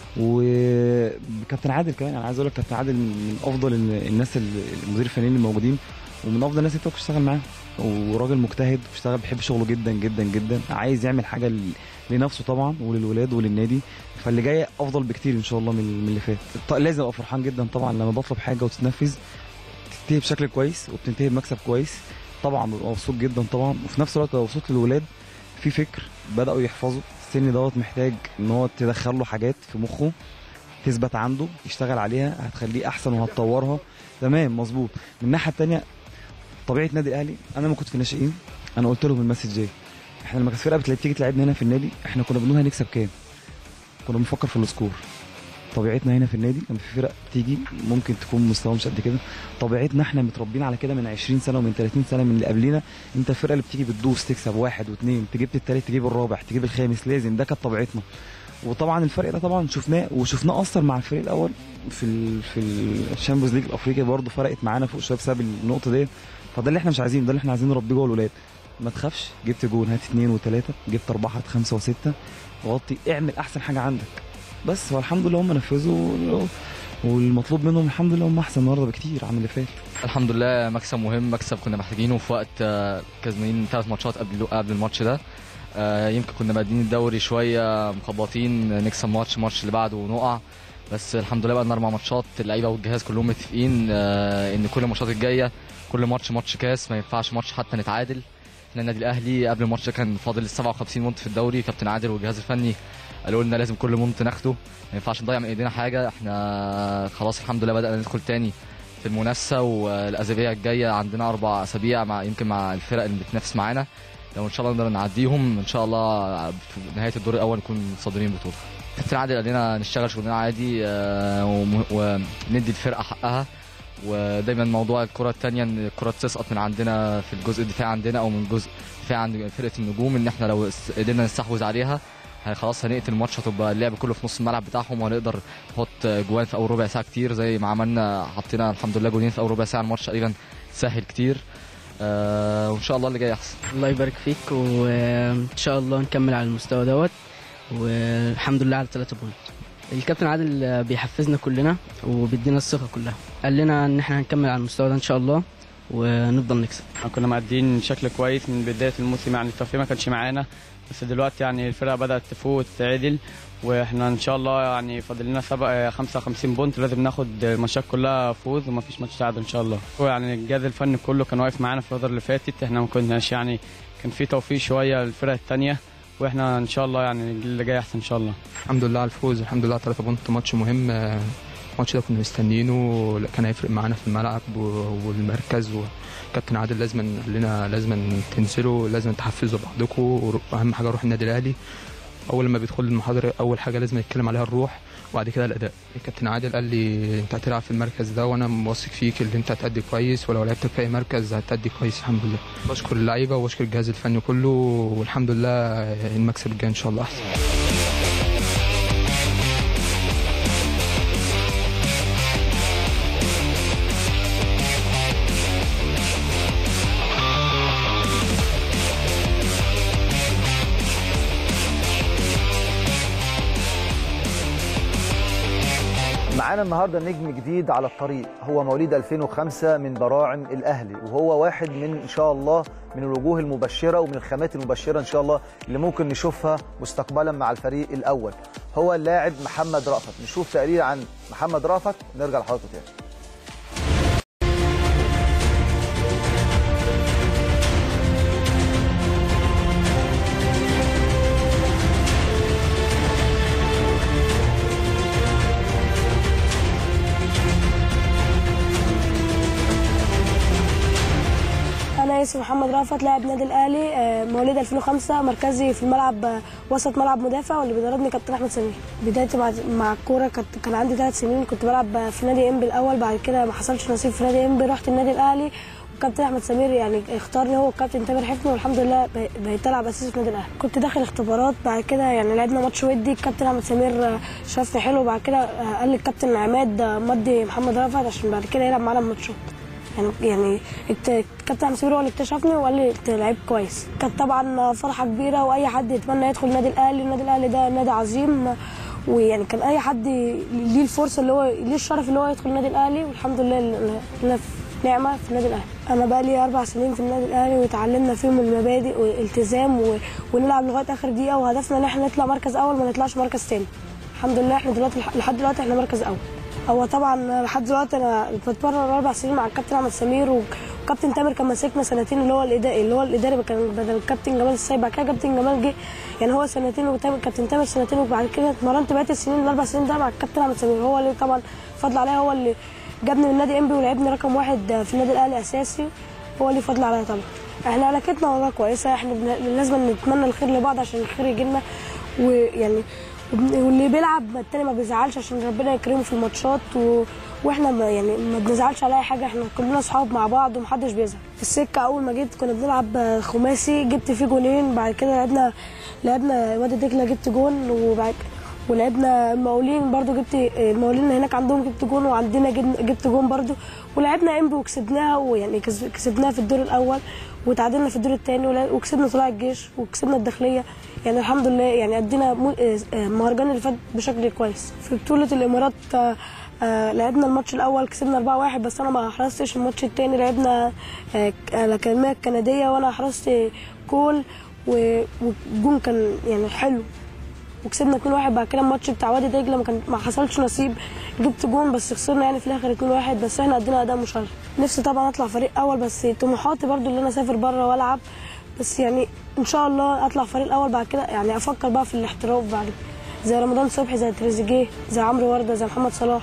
وكابتن عادل كمان، انا عايز اقول لك كابتن عادل من افضل الناس المدير الفنيين الموجودين، ومن افضل الناس اللي انت بتشتغل معاه، وراجل مجتهد بيشتغل بيحب شغله جدا جدا جدا، عايز يعمل حاجه لنفسه طبعا وللولاد وللنادي. فاللي جاي افضل بكتير ان شاء الله من اللي فات. لازم ابقى فرحان جدا طبعا لما بطلب حاجه وتتنفذ، تنتهي بشكل كويس وبتنتهي بمكسب كويس، طبعا ببقى مبسوط جدا طبعا. وفي نفس الوقت ببقى مبسوط للولاد في فكر بداوا يحفظوا. السن دوت محتاج ان هو تدخل له حاجات في مخه تثبت عنده، يشتغل عليها، هتخليه احسن وهتطورها. تمام مظبوط. من الناحيه الثانيه طبيعه النادي الاهلي، انا لما كنت في الناشئين انا قلت لهم المسج ايه، احنا لما كانت فرقه بتيجي تلعبنا هنا في النادي احنا كنا بنقول هنكسب كام، كنا بنفكر في السكور. طبيعتنا هنا في النادي لما في فرق بتيجي ممكن تكون مستواها مش قد كده، طبيعتنا احنا متربيين على كده من عشرين سنه ومن ثلاثين سنه من اللي قبلنا. انت الفرقه اللي بتيجي بتدوس تكسب واحد واثنين، تجيب الثالث تجيب الرابع تجيب الخامس، لازم، ده كانت طبيعتنا. وطبعا الفرق ده طبعا شفناه وشفناه اثر مع الفريق الاول في ال في الشامبيونز ليج الافريقي، برده فرقت معانا فوق شويه بسبب النقطه ديت. فده اللي احنا مش عايزينه، ده اللي احنا عايزين نربيه جوه الولاد. ما تخافش، جبت جول هات اثنين وثلاثه، جبت اربعه هات خمسه وسته، غطي، اعمل احسن حاجه عندك بس. والحمد لله هم نفذوا، والمطلوب منهم الحمد لله هم احسن النهارده بكتير عن اللي فات. الحمد لله مكسب مهم، مكسب كنا محتاجينه في وقت كسبانين ثلاث ماتشات قبل قبل الماتش ده. يمكن كنا بادئين الدوري شويه مخبطين، نكسب ماتش ماتش اللي بعده ونقع، بس الحمد لله بقى لنا اربع ماتشات اللعيبه والجهاز كلهم متفقين ان كل الماتشات الجايه كل ماتش ماتش كاس، ما ينفعش ماتش حتى نتعادل. احنا النادي الاهلي قبل الماتش كان فاضل سبعة وخمسين بونت في الدوري، كابتن عادل والجهاز الفني قالوا لنا لازم كل بونت ناخده، ما ينفعش نضيع من ايدينا حاجه. احنا خلاص الحمد لله بدانا ندخل تاني في المنافسه، والاسابيع الجايه عندنا اربع اسابيع مع يمكن مع الفرق اللي بتنافس معانا، لو ان شاء الله نقدر نعديهم ان شاء الله في نهايه الدور الاول نكون صادرين بطوله. كابتن عادل قال لنا نشتغل شغلنا عادي وندي الفرقه حقها، ودايما موضوع الكره الثانيه ان الكره تسقط من عندنا في الجزء الدفاعي عندنا او من جزء دفاع عند فرقه النجوم، ان احنا لو قدرنا نستحوذ عليها خلاص هنقتل الماتش، هتبقى اللعب كله في نص الملعب بتاعهم، وهنقدر نحط جوان في اول ربع ساعه كتير زي ما عملنا، حطينا الحمد لله جولين في اول ربع ساعه، الماتش تقريبا سهل كتير. آه وان شاء الله اللي جاي احسن. الله يبارك فيك، وان شاء الله نكمل على المستوى دوت، والحمد لله على ثلاثة بونت. الكابتن عادل بيحفزنا كلنا وبيدينا الثقه كلها، قال لنا ان احنا هنكمل على المستوى ده ان شاء الله ونفضل نكسب. احنا كنا مادين بشكل كويس من بدايه الموسم، يعني التوفيق ما كانش معانا، بس دلوقتي يعني الفرقه بدات تفوق وتتعدل، واحنا ان شاء الله يعني فاضل لنا سبق خمسة وخمسين بونت، لازم ناخد الماتشات كلها فوز وما فيش ماتش تعادل ان شاء الله. يعني الجهاز الفني كله كان واقف معانا في الفتره اللي فاتت، احنا ما كناش يعني كان في توفيق شويه للفرق الثانيه، واحنا ان شاء الله يعني اللي جاي احسن ان شاء الله. الحمد لله على الفوز، الحمد لله على ثلاثة بونت، ماتش مهم، الماتش ده كنا مستنيينه، كان هيفرق معانا في الملعب والمركز، وكابتن عادل لازم قال لنا لازم تنزلوا، لازم تحفزوا بعضكم، واهم حاجه روح النادي الاهلي. اول لما بيدخل المحاضره اول حاجه لازم يتكلم عليها الروح، وبعد كده الاداء. الكابتن عادل قال لي انت هتلعب في المركز ده وانا واثق فيك اللي انت هتأدي كويس، ولو لعبت في اي مركز هتأدي كويس الحمد لله. بشكر اللعيبه وبشكر الجهاز الفني كله، والحمد لله المكسب الجاي ان شاء الله احسن. معانا النهارده نجم جديد على الطريق، هو مواليد ألفين وخمسة من براعم الاهلي، وهو واحد من ان شاء الله من الوجوه المبشره ومن الخامات المبشره ان شاء الله اللي ممكن نشوفها مستقبلا مع الفريق الاول. هو اللاعب محمد رأفت. نشوف تقرير عن محمد رأفت ونرجع لحضراتكم تاني. اسمي محمد رأفت، لاعب نادي الاهلي، مواليد ألفين وخمسة، مركزي في الملعب وسط ملعب مدافع، واللي بيدربني كابتن احمد سمير. بدايتي مع مع الكوره كانت كان عندي ثلاث سنين، كنت بلعب في نادي انبي الاول، بعد كده ما حصلش نصيب في نادي انبي، رحت النادي الاهلي، وكابتن احمد سمير يعني اختارني هو الكابتن تامر حفني، والحمد لله بقيت العب اساسي في نادي الاهلي. كنت داخل اختبارات، بعد كده يعني لعبنا ماتش ودي، الكابتن احمد سمير شافني حلو، بعد كده قال لي الكابتن عماد مضي محمد رأفت عشان بعد كده يلعب معانا الماتشات. يعني يعني الكابتن احمد سمير هو اللي اكتشفني وقال لي انت لعيب كويس. كانت طبعا فرحه كبيره، واي حد يتمنى يدخل النادي الاهلي. النادي الاهلي ده نادي عظيم، ويعني كان اي حد ليه الفرصه اللي هو ليه الشرف اللي هو يدخل النادي الاهلي، والحمد لله انا في نعمه في النادي الاهلي. انا بقى لي اربع سنين في النادي الاهلي، وتعلمنا فيهم المبادئ والالتزام و... ونلعب لغايه اخر دقيقه، وهدفنا ان احنا نطلع مركز اول ما نطلعش مركز ثاني. الحمد لله احنا دلوقتي لحد دلوقتي احنا مركز اول. هو طبعا لحد دلوقتي انا بتمرن اربع سنين مع الكابتن احمد سمير، وكابتن تامر كان ماسكنا سنتين اللي هو الاداري اللي هو الاداري كان بدل الكابتن جمال السيد. بعد كده كابتن جمال جه، يعني هو سنتين وتامر كابتن تامر سنتين، وبعد كده اتمرنت بقيت السنين الاربع سنين ده مع الكابتن احمد سمير. هو اللي طبعا فضل عليا، هو اللي جابني من نادي انبي ولعبني رقم واحد في النادي الاهلي اساسي، هو اللي فضل عليا طبعا. احنا علاقتنا والله كويسه، احنا لازم نتمنى الخير لبعض عشان الخير يجي لنا، ويعني واللي بيلعب التاني ما بيزعلش عشان ربنا يكرمه في الماتشات، و... واحنا ما يعني ما بنزعلش على اي حاجه، احنا كلنا اصحاب مع بعض ومحدش بيزعل. في السكه اول ما جيت كنا بنلعب خماسي، جبت فيه جولين، بعد كده لعبنا لعبنا وادي دجله جبت جون، وبعد ولعبنا المقاولين برضو جبت المقاولين هناك عندهم جبت جون، وعندنا جبت جون برضو، ولعبنا انبي وكسبناها، ويعني كسبناها في الدور الاول وتعادلنا في الدور الثاني، وكسبنا طلائع الجيش وكسبنا الداخليه. يعني الحمد لله يعني ادينا مهرجان اللي فات بشكل كويس. في بطوله الامارات لعبنا الماتش الاول كسبنا أربعة واحد، بس انا ما حرزتش. الماتش الثاني لعبنا الاكاديميه الكنديه وانا حرزت جول، والجون كان يعني حلو وكسبنا اتنين واحد. بعد كده الماتش بتاع وادي دجله ما كان ما حصلش نصيب، جبت جون بس خسرنا يعني في الاخر اتنين واحد، بس احنا ادينا اداء مشرف. نفسي طبعا اطلع فريق اول، بس طموحاتي برضو اللي انا اسافر بره والعب، بس يعني ان شاء الله اطلع فريق الاول. بعد كده يعني افكر بقى في الاحتراف بعد، زي رمضان صبحي، زي تريزيجيه، زي عمرو ورده، زي محمد صلاح.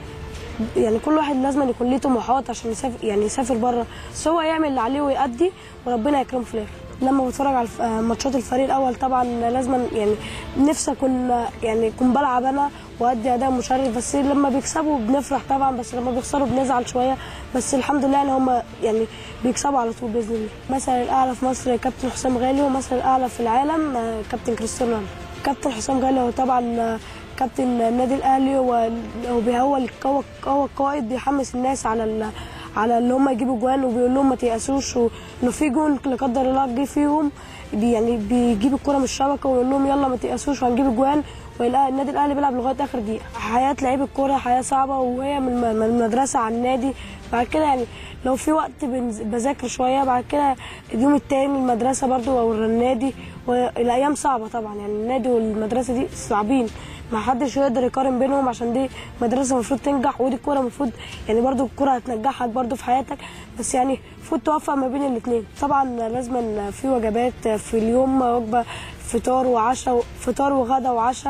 يعني كل واحد لازم يكون ليه طموحات عشان يسافر، يعني يسافر بره، بس هو يعمل اللي عليه ويأدي وربنا يكرمه في الاخر. لما بتفرج على ماتشات الفريق الاول طبعا لازم يعني نفسي اكون يعني اكون بلعب انا وادي اداء مشرف، بس لما بيكسبوا بنفرح طبعا، بس لما بيخسروا بنزعل شويه، بس الحمد لله ان هم يعني بيكسبوا على طول باذن الله. مثلا الاعلى في مصر كابتن حسام غالي، ومثلا الاعلى في العالم كابتن كريستيانو رونالدو. كابتن حسام غالي هو طبعا كابتن النادي الاهلي، وهو هو هو القائد بيحمس الناس على على اللي هم يجيبوا جوان، وبيقول لهم ما تيأسوش، ولو في جون لا قدر الله جه فيهم بي يعني بيجيب الكره من الشبكه ويقول لهم يلا ما تيأسوش وهنجيب جوان. والنادي الاهلي بيلعب لغايه اخر دقيقه. حياه لعيب الكوره حياه صعبه، وهي من المدرسه على النادي. بعد كده يعني لو في وقت بذاكر شويه، بعد كده اليوم التاني المدرسه برضو او النادي، والايام صعبه طبعا، يعني النادي والمدرسه دي صعبين، ما حدش يقدر يقارن بينهم، عشان دي مدرسه المفروض تنجح، ودي الكوره المفروض يعني برضو الكوره هتنجحك برضو في حياتك، بس يعني المفروض توفق ما بين الاثنين. طبعا لازم في وجبات في اليوم، وجبه فطار وعشاء، فطار وغدا وعشاء،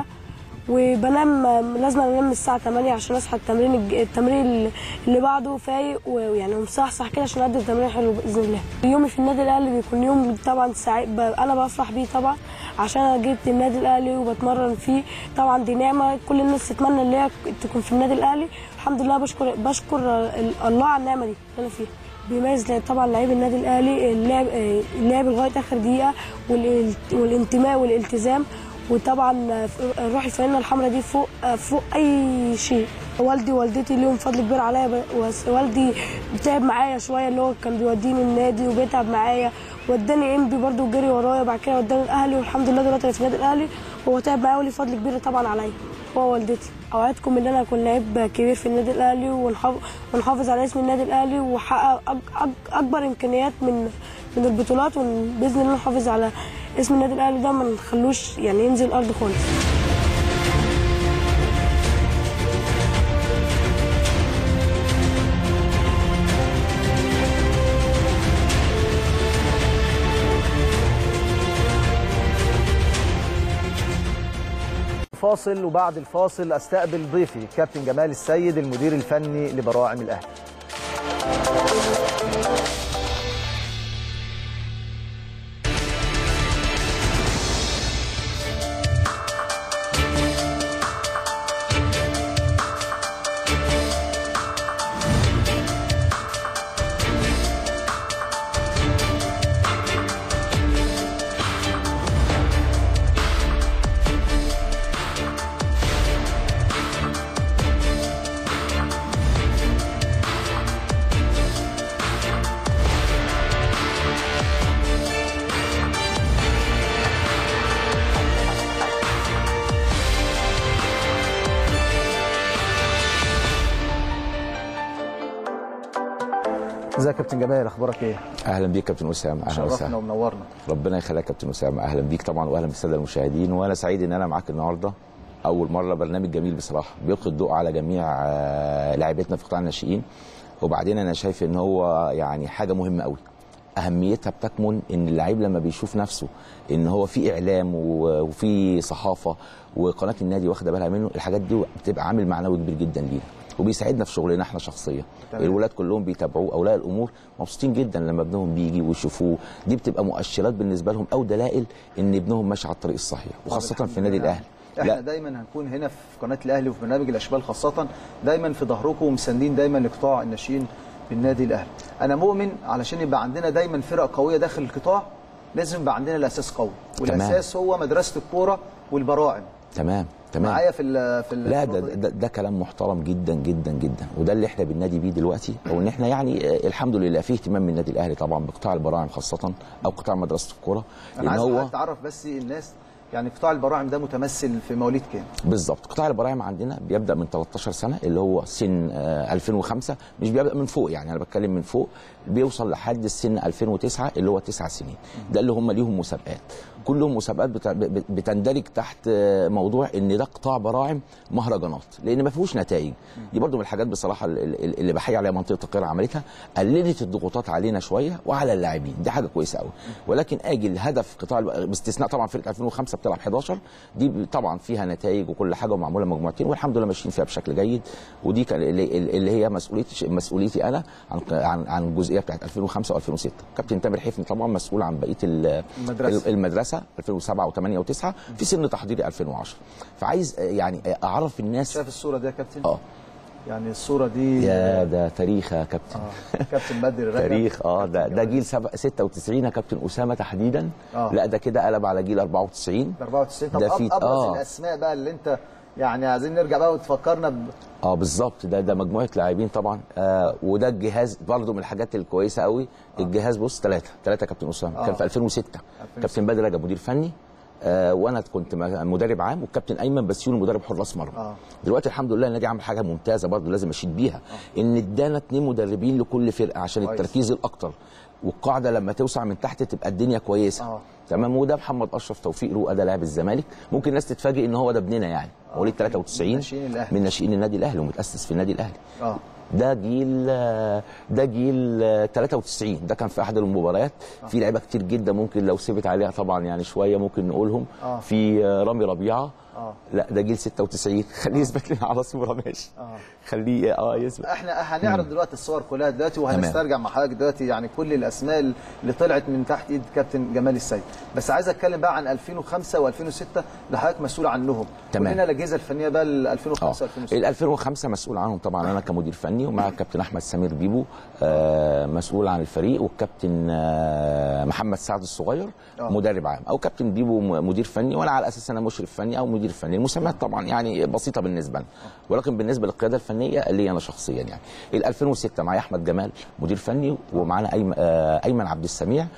وبنام لازم انام الساعه تمانية عشان اصحى التمرين التمرين اللي بعده فايق ويعني مصحصح كده عشان ادي التمرين حلو باذن الله. يومي في النادي الاهلي بيكون يوم طبعا سعيد، انا بفرح بيه طبعا عشان انا جيت النادي الاهلي وبتمرن فيه، طبعا دي نعمه كل الناس تتمنى ان هي تكون في النادي الاهلي. الحمد لله بشكر بشكر الله على النعمه دي اللي انا فيها. بيميز طبعا لعيب النادي الاهلي اللعب اللعب لغايه اخر دقيقه، والانتماء والالتزام، وطبعا روح الفانله الحمراء دي فوق فوق اي شيء. والدي ووالدتي ليهم فضل كبير عليا، والدي تعب معايا شويه، اللي هو كان بيوديني النادي وبيتعب معايا، وداني انبي برده وجري ورايا، بعد كده وداني الاهلي، والحمد لله دلوقتي في النادي الاهلي، وهو تعب معايا وليه فضل كبير طبعا عليا هو والدتي. اوعدكم ان انا اكون لعيب كبير في النادي الاهلي، ونحافظ على اسم النادي الاهلي، واحقق اكبر امكانيات من من البطولات، وباذن الله نحافظ على اسم النادي الاهلي ده، ما نخلوش يعني ينزل الارض خالص. فاصل، وبعد الفاصل استقبل ضيفي كابتن جمال السيد المدير الفني لبراعم الاهلي. ازيك يا كابتن جمال، اخبارك ايه؟ اهلا بيك كابتن اسامه. اهلا وسهلا. شرفنا ومنورنا. ربنا يخليك يا كابتن اسامه. اهلا بيك طبعا واهلا بالساده المشاهدين، وانا سعيد ان انا معاك النهارده. اول مره برنامج جميل بصراحه بيلقي الضوء على جميع لاعبتنا في قطاع الناشئين، وبعدين انا شايف ان هو يعني حاجه مهمه قوي. اهميتها بتكمن ان اللاعب لما بيشوف نفسه ان هو في اعلام وفي صحافه وقناه النادي واخده بالها منه، الحاجات دي بتبقى عامل معنوي كبير جدا لينا وبيساعدنا في شغلنا احنا شخصيا. الولاد كلهم بيتابعوه، اولياء الامور مبسوطين جدا لما ابنهم بيجي ويشوفوه، دي بتبقى مؤشرات بالنسبه لهم او دلائل ان ابنهم ماشي على الطريق الصحيح، وخاصه في النادي الاهلي. احنا لا. دايما هنكون هنا في قناه الاهلي وفي برنامج الاشبال خاصه دايما في ظهركم ومساندين دايما لقطاع الناشئين بالنادي الاهلي. انا مؤمن علشان يبقى عندنا دايما فرق قويه داخل القطاع لازم يبقى عندنا الاساس قوي، والاساس تمام. هو مدرسه الكوره والبراعم. تمام تمام معايا في ال في ال لا ده, ده ده كلام محترم جدا جدا جدا، وده اللي احنا بننادي بيه دلوقتي، او ان احنا يعني الحمد لله في اهتمام من النادي الاهلي طبعا بقطاع البراعم خاصه او قطاع مدرسه الكوره. انا عايز هو تعرف بس الناس يعني قطاع البراعم ده متمثل في مواليد كام؟ بالظبط. قطاع البراعم عندنا بيبدا من تلتاشر سنه اللي هو سن ألفين وخمسة، مش بيبدا من فوق يعني انا بتكلم من فوق، بيوصل لحد السن ألفين وتسعة اللي هو تسع سنين. ده اللي هم ليهم مسابقات، كلهم مسابقات بتندرج تحت موضوع ان ده قطاع براعم مهرجانات، لان ما فيهوش نتائج. دي برده من الحاجات بصراحه اللي بحيي عليها منطقه القاهره عملتها، قللت الضغوطات علينا شويه وعلى اللاعبين، دي حاجه كويسه قوي. ولكن اجي الهدف قطاع باستثناء طبعا فرقه ألفين وخمسة بتلعب حداشر، دي طبعا فيها نتائج وكل حاجه ومعموله مجموعتين والحمد لله ماشيين فيها بشكل جيد، ودي كان اللي هي مسؤوليتي مسؤوليتي انا عن عن عن الجزئيه بتاعت ألفين وخمسة وألفين وستة. كابتن تامر حفني طبعا مسؤول عن بقيه المدرسه, المدرسة ألفين وسبعة وثمانية وتسعة في سن تحضيري ألفين وعشرة. فعايز يعني اعرف الناس. شايف الصوره دي يا كابتن؟ اه يعني الصوره دي يا ده تاريخ يا كابتن. اه كابتن بدر رجب تاريخ. اه ده ده جيل ستة وتسعين يا كابتن اسامه تحديدا. آه. لا ده كده قلب على جيل أربعة وتسعين. أربعة وتسعين. طب ابرز آه. الاسماء بقى اللي انت يعني عايزين نرجع بقى وتفكرنا ب... اه بالظبط. ده ده مجموعه لاعبين طبعا. آه وده الجهاز برضه من الحاجات الكويسه قوي. آه. الجهاز بص ثلاثه ثلاثه كابتن اسامه. آه. كان في ألفين وستة كابتن بدر رجب مدير فني، آه وانا كنت مدرب عام، والكابتن ايمن بسيوني مدرب حراس مرمى. آه. دلوقتي الحمد لله النادي عمل حاجه ممتازه برضه لازم اشيد بيها. آه. ان ادانا اثنين مدربين لكل فرقه عشان كويس. التركيز الاكتر، والقاعده لما توسع من تحت تبقى الدنيا كويسه. آه. تمام. وده محمد اشرف توفيق رؤى، ده لاعب الزمالك، ممكن الناس تتفاجئ ان هو ده ابننا يعني. مواليد آه. ثلاثة وتسعين من ناشئين النادي الاهلي ومتاسس في النادي الاهلي. اه ده جيل ده جيل ثلاثة وتسعين. ده كان في احد المباريات. آه. في لعيبه كتير جدا ممكن لو سبت عليها طبعا يعني شويه ممكن نقولهم. آه. في رامي ربيعه. آه. لا ده جيل ستة وتسعين. خليه يثبت لنا على صوره ماشي. اه خليه اه يثبت. احنا هنعرض دلوقتي الصور كلها دلوقتي وهنسترجع مع حضرتك دلوقتي يعني كل الاسماء اللي طلعت من تحت ايد كابتن جمال السيد، بس عايز اتكلم بقى عن ألفين وخمسة وألفين وستة اللي حضرتك مسؤول عنهم. تمام. قول لنا الاجهزه الفنيه بقى ل ألفين وخمسة وألفين وستة. ال ألفين وخمسة مسؤول عنهم طبعا انا كمدير فني، ومع الكابتن احمد سمير بيبو آه مسؤول عن الفريق، والكابتن آه محمد سعد الصغير أوه. مدرب عام، او كابتن بيبو مدير فني، وانا على اساس انا مشرف فني او مدير فني. المسميات طبعا يعني بسيطه بالنسبه لنا، ولكن بالنسبه للقياده الفنيه اللي انا شخصيا يعني. ال ألفين وستة معايا احمد جمال مدير فني، ومعانا ايمن عبد السميع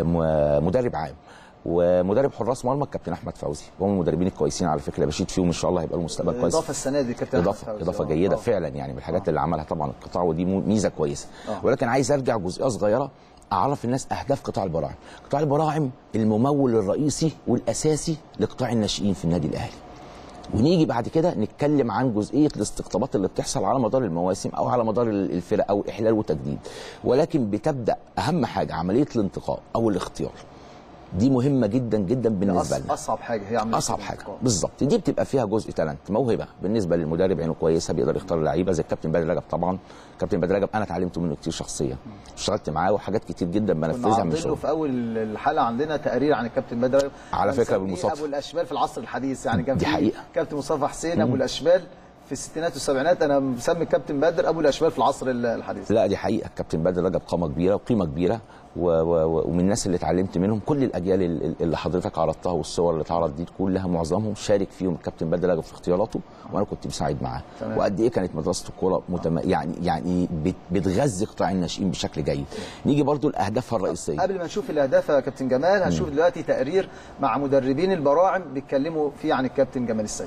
مدرب عام، ومدرب حراس مرمى الكابتن احمد فوزي، وهم المدربين الكويسين على فكره بشيد فيهم ان شاء الله هيبقى المستقبل كويس. اضافه السنه دي كابتن اضافه فوزي. اضافه جيده أوه. فعلا يعني من الحاجات أوه. اللي عملها طبعا القطاع، ودي ميزه كويسه. أوه. ولكن عايز ارجع جزئيه صغيره اعرف الناس اهداف قطاع البراعم. قطاع البراعم الممول الرئيسي والاساسي لقطاع الناشئين في النادي الاهلي، ونيجي بعد كده نتكلم عن جزئيه الاستقطابات اللي بتحصل على مدار المواسم او على مدار الفرق او الاحلال والتجديد، ولكن بتبدا اهم حاجه عمليه الانتقاء او الاختيار. دي مهمه جدا جدا بالنسبه لنا. اصعب حاجه هي عمليه اصعب حاجه بالظبط. دي بتبقى فيها جزء تالنت موهبه بالنسبه للمدرب، عينه كويسه بيقدر يختار لعيبه زي الكابتن بدر رجب. طبعا كابتن بدر رجب انا اتعلمت منه كتير شخصيا، اشتغلت معاه وحاجات كتير جدا بنفذها من شغله. في اول الحلقه عندنا تقرير عن الكابتن بدر رجب على فكره بالمصادفه ابو الاشبال في العصر الحديث يعني. كان دي حقيقه كابتن مصطفى حسين ابو الاشبال في الستينات والسبعينات، انا مسمي الكابتن بدر ابو الاشبال في العصر الحديث. لا دي حقيقه، الكابتن بدر رجب قامه كبيره وقيمه كبيره، و و ومن الناس اللي اتعلمت منهم. كل الاجيال اللي حضرتك عرضتها والصور اللي اتعرض دي كلها معظمهم شارك فيهم الكابتن بدر رجب في اختياراته، وانا كنت مساعد معاه. وقد ايه كانت مدرسه الكوره متم... يعني يعني بتغذي قطاع الناشئين بشكل جيد. نيجي برضو لاهدافها الرئيسيه. قبل ما نشوف الاهداف يا كابتن جمال هنشوف دلوقتي تقرير مع مدربين البراعم بيتكلموا فيه عن الكابتن جمال السيد.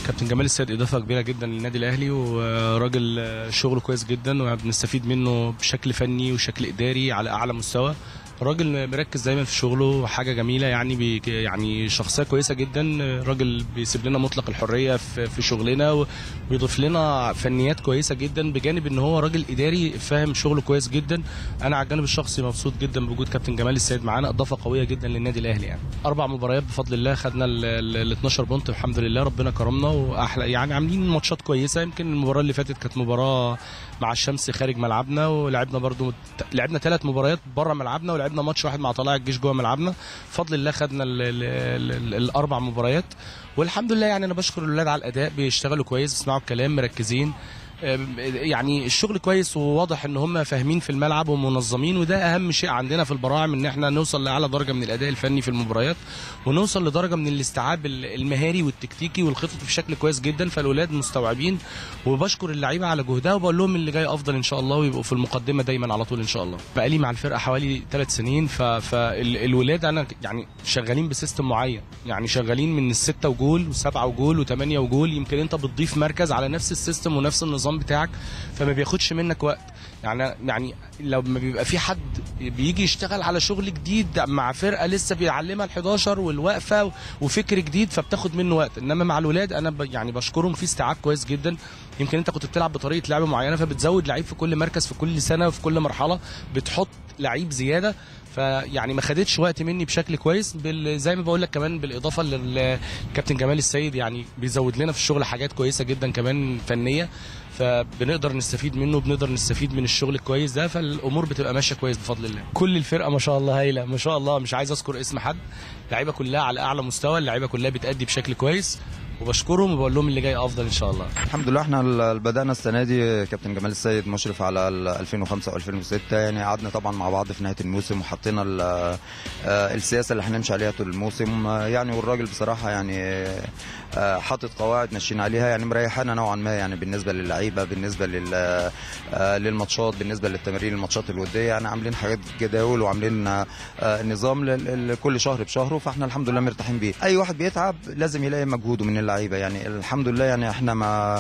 كابتن جمال السيد اضافه كبيره جدا للنادي الاهلي، وراجل شغله كويس جدا وبنستفيد منه بشكل فني وشكل اداري على اعلى مستوى. راجل مركز دايما في شغله، حاجه جميله يعني بي يعني شخصيه كويسه جدا. راجل بيسيب لنا مطلق الحريه في, في شغلنا، وبيضيف لنا فنيات كويسه جدا، بجانب ان هو راجل اداري فاهم شغله كويس جدا. انا على الجانب الشخصي مبسوط جدا بوجود كابتن جمال السيد معانا، اضافه قويه جدا للنادي الاهلي. يعني اربع مباريات بفضل الله خدنا ال اتناشر بونت الحمد لله، ربنا كرمنا واحلى يعني عاملين ماتشات كويسه. يمكن المباراه اللي فاتت كانت مباراه مع الشمس خارج ملعبنا، ولعبنا برضو لعبنا ثلاث مباريات بره ملعبنا، ولعبنا ماتش واحد مع طلائع الجيش جوه ملعبنا. بفضل الله خدنا ال ال ال الاربع مباريات والحمد لله. يعني انا بشكر الاولاد على الاداء، بيشتغلوا كويس، بيسمعوا الكلام، مركزين، يعني الشغل كويس، وواضح ان هم فاهمين في الملعب ومنظمين، وده اهم شيء عندنا في البراعم، ان احنا نوصل لاعلى درجه من الاداء الفني في المباريات، ونوصل لدرجه من الاستيعاب المهاري والتكتيكي والخطط بشكل كويس جدا. فالاولاد مستوعبين، وبشكر اللعيبه على جهدها، وبقول لهم اللي جاي افضل ان شاء الله، ويبقوا في المقدمه دايما على طول ان شاء الله. بقالي مع الفرقه حوالي ثلاث سنين، فالولاد انا يعني شغالين بسيستم معين، يعني شغالين من السته وجول وسبعه وجول وثمانيه وجول. يمكن انت بتضيف مركز على نفس السيستم ونفس النظام بتاعك، فما بياخدش منك وقت. يعني يعني لما بيبقى في حد بيجي يشتغل على شغل جديد مع فرقه لسه بيعلمها الحداشر والوقفه وفكر جديد، فبتاخد منه وقت. انما مع الولاد انا ب يعني بشكرهم في استيعاب كويس جدا. يمكن انت كنت بتلعب بطريقه لعب معينه، فبتزود لعيب في كل مركز في كل سنه وفي كل مرحله بتحط لعيب زياده، فيعني ما خدتش وقت مني بشكل كويس. زي ما بقول لك كمان بالاضافه للكابتن جمال السيد، يعني بيزود لنا في الشغل حاجات كويسه جدا كمان فنيه، فبنقدر نستفيد منه، بنقدر نستفيد من الشغل الكويس ده، فالامور بتبقى ماشيه كويس بفضل الله. كل الفرقه ما شاء الله هايله ما شاء الله، مش عايز اذكر اسم حد، اللعيبه كلها على اعلى مستوى، اللعيبه كلها بتأدي بشكل كويس، وبشكرهم وبقول لهم اللي جاي افضل ان شاء الله. الحمد لله احنا بدانا السنه دي كابتن جمال السيد مشرف على ألفين وخمسة وألفين وستة، يعني قعدنا طبعا مع بعض في نهايه الموسم، وحطينا السياسه اللي هنمشي عليها طول الموسم يعني. والراجل بصراحه يعني حاطط قواعد ماشيين عليها، يعني مريحانا نوعا ما، يعني بالنسبه للعيبه، بالنسبه للماتشات، بالنسبه للتمارين، الماتشات الوديه، يعني عاملين حاجات جداول وعاملين نظام لكل شهر بشهره، فاحنا الحمد لله مرتاحين بيه. اي واحد بيتعب لازم يلاقي مجهوده من اللعيبه، يعني الحمد لله يعني احنا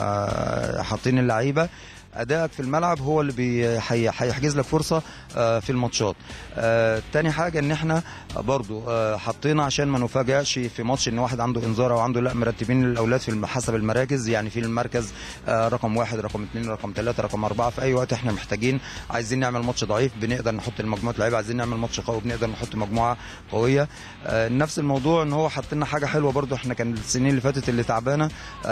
ما حاطين اللعيبه ادائك في الملعب هو اللي هيحجز لك فرصه في الماتشات. تاني حاجه ان احنا برضو حطينا عشان ما نفاجئش في ماتش ان واحد عنده انذار او عنده، لا مرتبين الاولاد في حسب المراكز، يعني في المركز رقم واحد، رقم اثنين، رقم ثلاثه، رقم اربعه، في اي وقت احنا محتاجين عايزين نعمل ماتش ضعيف بنقدر نحط المجموعه لعيبه، عايزين نعمل ماتش قوي بنقدر نحط مجموعه قويه. نفس الموضوع ان هو حط لنا حاجه حلوه برضو، احنا كان السنين اللي فاتت اللي تعبانه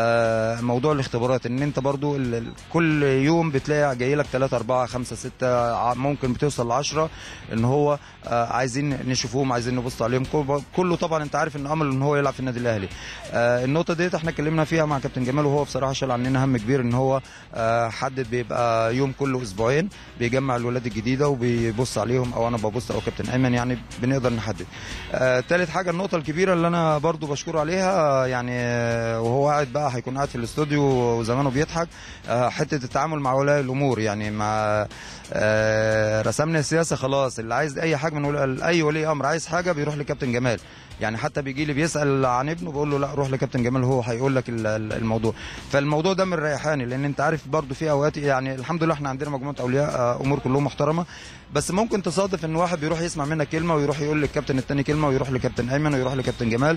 موضوع الاختبارات، ان انت برضو كل يوم يوم بتلاقي جاي لك ثلاثة أربعة خمسة ستة ممكن بتوصل ل عشرة، ان هو عايزين نشوفوهم، عايزين نبص عليهم، كله طبعا انت عارف ان امل ان هو يلعب في النادي الاهلي. النقطه ديت احنا اتكلمنا فيها مع كابتن جمال، وهو بصراحه شال عننا هم كبير، ان هو حدد بيبقى يوم كله اسبوعين بيجمع الولاد الجديده وبيبص عليهم، او انا ببص او كابتن ايمن، يعني بنقدر نحدد. ثالث حاجه النقطه الكبيره اللي انا برضو بشكره عليها، يعني وهو قاعد بقى هيكون قاعد في الاستوديو وزمانه بيضحك، حته التعامل مع اولياء الامور، يعني مع رسمنا السياسه خلاص، اللي عايز اي حاجه من اي ولي امر عايز حاجه بيروح لكابتن جمال، يعني حتى بيجي لي بيسال عن ابنه بقول له لا روح لكابتن جمال هو هيقول لك الموضوع. فالموضوع ده من ريحاني، لان انت عارف برضو في اوقات يعني الحمد لله احنا عندنا مجموعه اولياء امور كلهم محترمه، بس ممكن تصادف ان واحد بيروح يسمع منك كلمه ويروح يقول للكابتن الثاني كلمه، ويروح لكابتن ايمن، ويروح لكابتن جمال.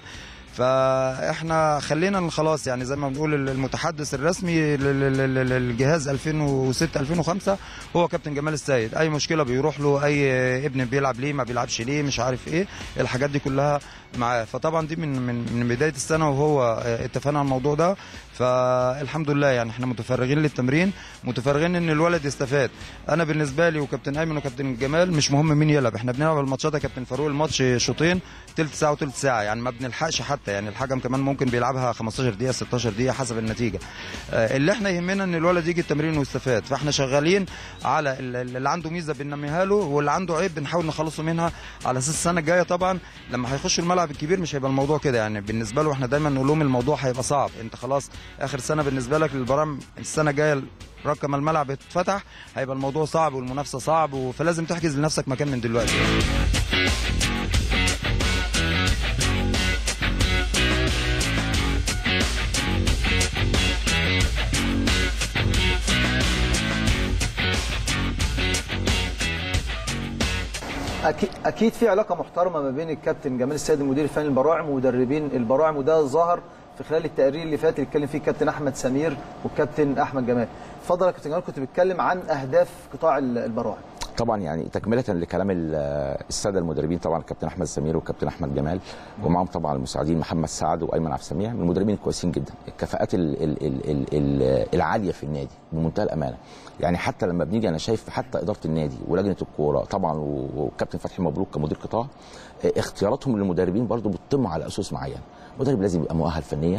فاحنا خلينا خلاص يعني زي ما بنقول المتحدث الرسمي للجهاز ألفين وستة ألفين وخمسة هو كابتن جمال السيد. اي مشكله بيروح له، اي ابن بيلعب ليه ما بيلعبش ليه مش عارف ايه، الحاجات دي كلها معاه. فطبعا دي من من من بدايه السنه وهو اتفقنا على الموضوع ده، فالحمد لله يعني احنا متفرغين للتمرين، متفرغين ان الولد يستفاد. انا بالنسبه لي وكابتن ايمن وكابتن جمال مش مهم مين يلعب، احنا بنلعب الماتشات يا كابتن فاروق الماتش شوطين ثلث ساعه وثلث ساعه، يعني ما بنلحقش حتى، يعني الحكم كمان ممكن بيلعبها خمستاشر دقيقه ستاشر دقيقه حسب النتيجه. اللي احنا يهمنا ان الولد يجي التمرين ويستفاد، فاحنا شغالين على اللي عنده ميزه بننميها له، واللي عنده عيب بنحاول نخلصه منها، على اساس السنه الجايه طبعا لما هيخش الملعب الكبير مش هيبقى الموضوع كده، يعني بالنسبه له احنا دايما نقول لهم الموضوع هيبقى صعب، انت خلاص اخر سنه بالنسبه لك للبرام، السنه الجايه رقم الملعب اتفتح هيبقى الموضوع صعب والمنافسه صعب، فلازم تحجز لنفسك مكان من دلوقتي. اكيد اكيد في علاقه محترمه ما بين الكابتن جمال السيد المدير الفني للبراعم ومدربين البراعم، وده ظهر في خلال التقرير اللي فات اللي اتكلم فيه الكابتن احمد سمير والكابتن احمد جمال. اتفضل يا كابتن جمال، كنت بتتكلم عن اهداف قطاع البراعم. طبعا يعني تكمله لكلام الساده المدربين، طبعا الكابتن احمد سمير والكابتن احمد جمال ومعهم طبعا المساعدين محمد سعد وايمن عبد السميع، من المدربين الكويسين جدا، الكفاءات ال ال ال ال العاليه في النادي بمنتهى الامانه. يعني حتى لما بنيجي انا شايف حتى اداره النادي ولجنه الكوره طبعا والكابتن فتحي مبروك كمدير قطاع، اختياراتهم للمدربين برضو بتتم على اسس معينه. مدرب لازم يبقى مؤهل فنيا،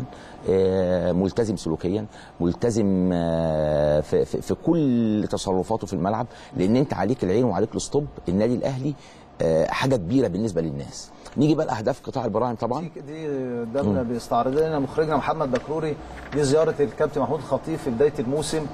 ملتزم سلوكيا، ملتزم في, في, في كل تصرفاته في الملعب، لان انت عليك العين وعليك الاسطوب. النادي الاهلي حاجه كبيره بالنسبه للناس. نيجي بقى لاهداف قطاع البراعم. طبعا دي قدامنا بيستعرض لنا مخرجنا محمد بكروري، دي زياره الكابتن محمود خطيب في بدايه الموسم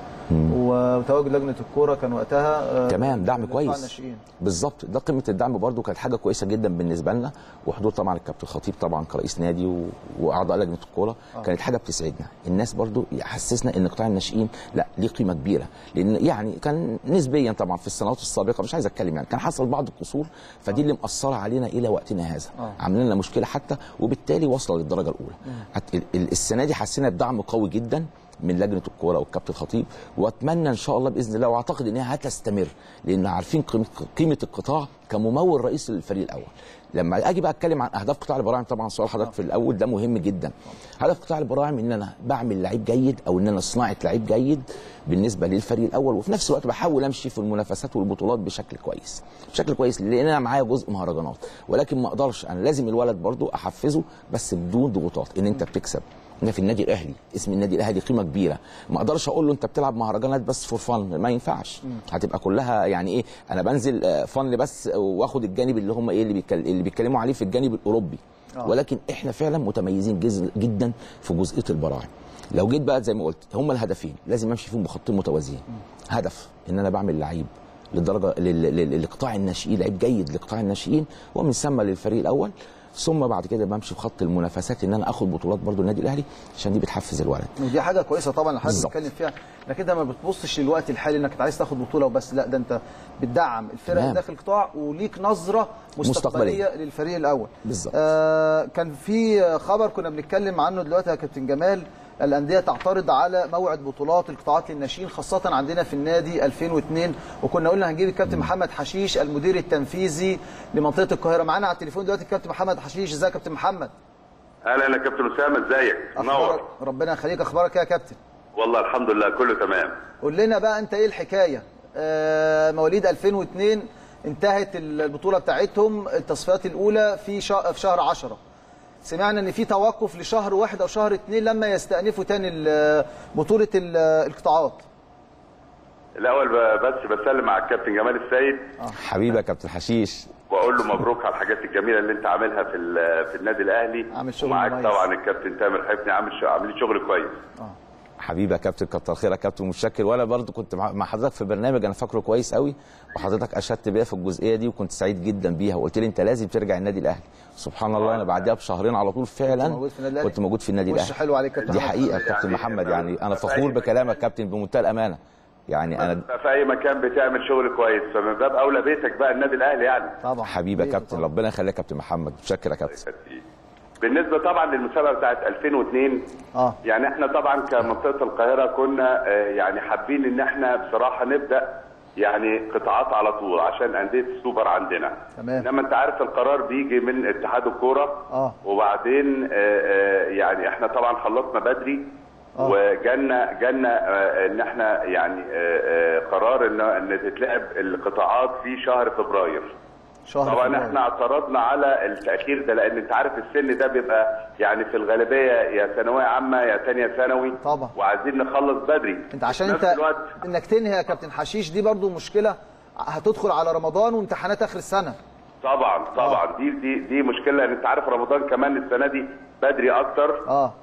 وتواجد لجنه الكوره كان وقتها تمام، دعم كويس بالظبط. ده قيمه الدعم برده كانت حاجه كويسه جدا بالنسبه لنا، وحضور طبعا الكابتن خطيب طبعا كرئيس نادي و... واعضاء لجنه الكوره آه. كانت حاجه بتسعدنا. الناس برده يحسسنا ان قطاع الناشئين لا ليه قيمه كبيره، لان يعني كان نسبيا طبعا في السنوات السابقه مش عايز اتكلم يعني كان حصل بعض القصور، فدي آه. اللي مأثره علينا الى وقتنا هذا آه. عاملين لنا مشكله حتى، وبالتالي واصله للدرجه الاولى. آه. السنه دي حسينا بدعم قوي جدا من لجنه الكوره والكابتن خطيب، واتمنى ان شاء الله باذن الله، واعتقد انها هتستمر، لان عارفين قيمه القطاع كممول رئيس للفريق الاول. لما اجي بقى اتكلم عن اهداف قطاع البراعم، طبعا سؤال حضرتك في الاول ده مهم جدا. هدف قطاع البراعم ان انا بعمل لعيب جيد، او ان انا صناعه لعيب جيد بالنسبه للفريق الاول، وفي نفس الوقت بحاول امشي في المنافسات والبطولات بشكل كويس بشكل كويس لان انا معايا جزء مهرجانات، ولكن ما اقدرش، انا لازم الولد برضو احفزه بس بدون ضغوطات. ان انت بتكسب، انا في النادي الاهلي، اسم النادي الاهلي قيمه كبيره، ما اقدرش اقول له انت بتلعب مهرجانات بس فور فن، ما ينفعش. هتبقى كلها يعني ايه، انا بنزل فن بس واخد الجانب اللي هم ايه اللي بيتكلم اللي بيتكلموا عليه في الجانب الاوروبي آه. ولكن احنا فعلا متميزين جدا في جزئيه البراعم. لو جيت بقى زي ما قلت، هم الهدفين لازم امشي فيهم بخطين متوازيين. هدف ان انا بعمل لعيب للدرجه لقطاع الناشئين، لعيب جيد لقطاع الناشئين ومن ثم للفريق الاول، ثم بعد كده بمشي في خط المنافسات ان انا اخد بطولات برضو النادي الاهلي، عشان دي بتحفز الولد. ودي حاجه كويسه طبعا اللي حضرتك بتتكلم فيها، انك كده ما بتبصش للوقت الحالي انك عايز تاخد بطوله وبس، لا ده انت بتدعم الفرق اللي داخل القطاع وليك نظره مستقبليه, مستقبلية. للفريق الاول بالظبط. آه كان في خبر كنا بنتكلم عنه دلوقتي يا كابتن جمال، الانديه تعترض على موعد بطولات القطاعات للناشئين خاصه عندنا في النادي ألفين واثنين، وكنا قلنا هنجيب الكابتن محمد حشيش المدير التنفيذي لمنطقه القاهره. معانا على التليفون دلوقتي الكابتن محمد حشيش. ازيك يا كابتن محمد؟ اهلا يا كابتن اسامه، ازيك؟ منور. ربنا يخليك. اخبارك يا كابتن؟ والله الحمد لله كله تمام. قول لنا بقى انت ايه الحكايه؟ آه مواليد ألفين واثنين انتهت البطوله بتاعتهم التصفيات الاولى في في شهر عشرة، سمعنا ان في توقف لشهر واحد او شهر اثنين لما يستأنفوا تاني بطوله القطاعات. الاول بس بسلم على الكابتن جمال السيد. آه. حبيبي يا كابتن حشيش، واقول له مبروك على الحاجات الجميله اللي انت عاملها في في النادي الاهلي. عامل شغل ومعاك مميز. طبعا الكابتن تامر حفني عامل عاملين شغل كويس. اه حبيبي يا كابتن، كتر خيرك يا كابتن، متشكر. وانا برضو كنت مع حضرتك في برنامج انا فاكره كويس قوي، وحضرتك اشدت بيا في الجزئيه دي وكنت سعيد جدا بيها، وقلت لي انت لازم ترجع النادي الاهلي. سبحان الله انا بعديها بشهرين على طول فعلا كنت موجود في النادي الاهلي. وش حلو عليك دي حقيقه يا كابتن محمد، يعني انا فخور بكلامك كابتن بمنتهى الامانه. يعني انا في اي مكان بتعمل شغل كويس، فمن باب اولى بيتك بقى النادي الاهلي يعني. طبعا حبيبي يا كابتن، ربنا يخليك يا كابتن محمد، متشكر يا كابتن. بالنسبه طبعا للمسابقه بتاعت ألفين واثنين اه يعني احنا طبعا كمنطقه القاهره كنا يعني حابين ان احنا بصراحه نبدا يعني قطاعات على طول عشان انديه السوبر عندنا. تمام. انما انت عارف القرار بيجي من اتحاد الكوره اه وبعدين يعني احنا طبعا خلصنا بدري آه. وجالنا جالنا ان احنا يعني قرار ان ان تتلعب القطاعات في شهر فبراير. شهر طبعا فبراير. احنا اعترضنا على التاخير ده، لان انت عارف السن ده بيبقى يعني في الغالبيه يا ثانويه عامه يا ثانيه ثانوي، طبعا وعايزين نخلص بدري. انت عشان انت الوقت... انك تنهي يا كابتن حشيش دي برضو مشكله، هتدخل على رمضان وامتحانات اخر السنه. طبعا طبعا آه. دي دي دي مشكله، لان انت عارف رمضان كمان السنه دي بدري اكتر. اه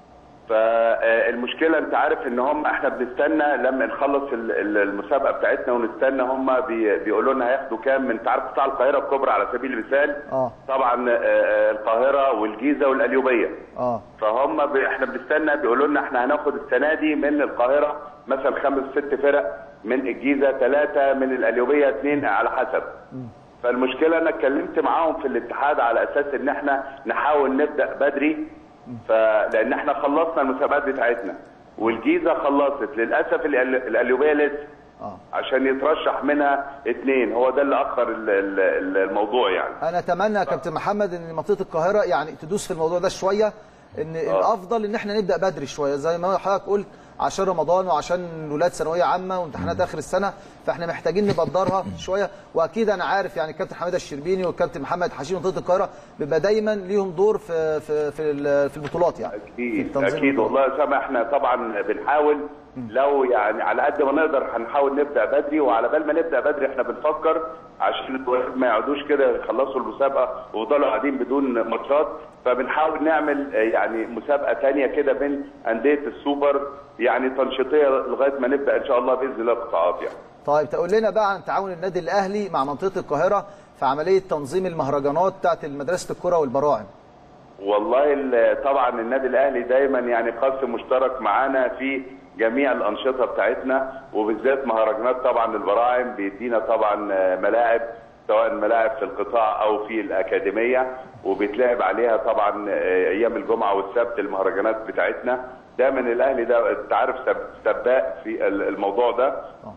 فالمشكله انت عارف ان هم احنا بنستنى لما نخلص المسابقه بتاعتنا ونستنى هم بيقولوا لنا هياخدوا كام. انت عارف قطاع القاهره الكبرى على سبيل المثال اه طبعا القاهره والجيزه والقليوبيه اه فهم ب... احنا بنستنى بيقولوا لنا احنا هناخد السنه دي من القاهره مثلا خمس ست فرق، من الجيزه ثلاثه، من القليوبيه اثنين على حسب. فالمشكله انا اتكلمت معاهم في الاتحاد على اساس ان احنا نحاول نبدا بدري، فلان احنا خلصنا المسابقات بتاعتنا والجيزه خلصت، للاسف القليوبيه لسه اه عشان يترشح منها اثنين، هو ده اللي اخر الموضوع يعني. انا اتمنى يا كابتن محمد ان منطقه القاهره يعني تدوس في الموضوع ده شويه، ان آه. الافضل ان احنا نبدا بدري شويه زي ما حضرتك قلت عشان رمضان وعشان الولاد ثانويه عامه وامتحانات اخر السنه، فاحنا محتاجين نبدرها شويه. واكيد انا عارف يعني الكابتن حماده الشربيني والكابتن محمد حشيش منطقه القاهره بيبقى دايما ليهم دور في في في, في البطولات يعني. اكيد اكيد والله يا اسامه، احنا طبعا بنحاول لو يعني على قد ما نقدر هنحاول نبدا بدري، وعلى بال ما نبدا بدري احنا بنفكر عشان الولاد ما يقعدوش كده يخلصوا المسابقه ويفضلوا قاعدين بدون ماتشات، فبنحاول نعمل يعني مسابقه ثانيه كده بين انديه السوبر يعني تنشيطيه لغايه ما نبدا ان شاء الله باذن الله قطاعات يعني. طيب تقول لنا بقى عن تعاون النادي الاهلي مع منطقه القاهره في عمليه تنظيم المهرجانات بتاعت مدرسه الكره والبراعم. والله طبعا النادي الاهلي دايما يعني قاسم مشترك معانا في جميع الانشطه بتاعتنا، وبالذات مهرجانات طبعا البراعم بيدينا طبعا ملاعب، سواء ملاعب في القطاع او في الاكاديميه، وبيتلعب عليها طبعا ايام الجمعه والسبت المهرجانات بتاعتنا. دايما الاهلي ده انت عارف سباق في الموضوع ده،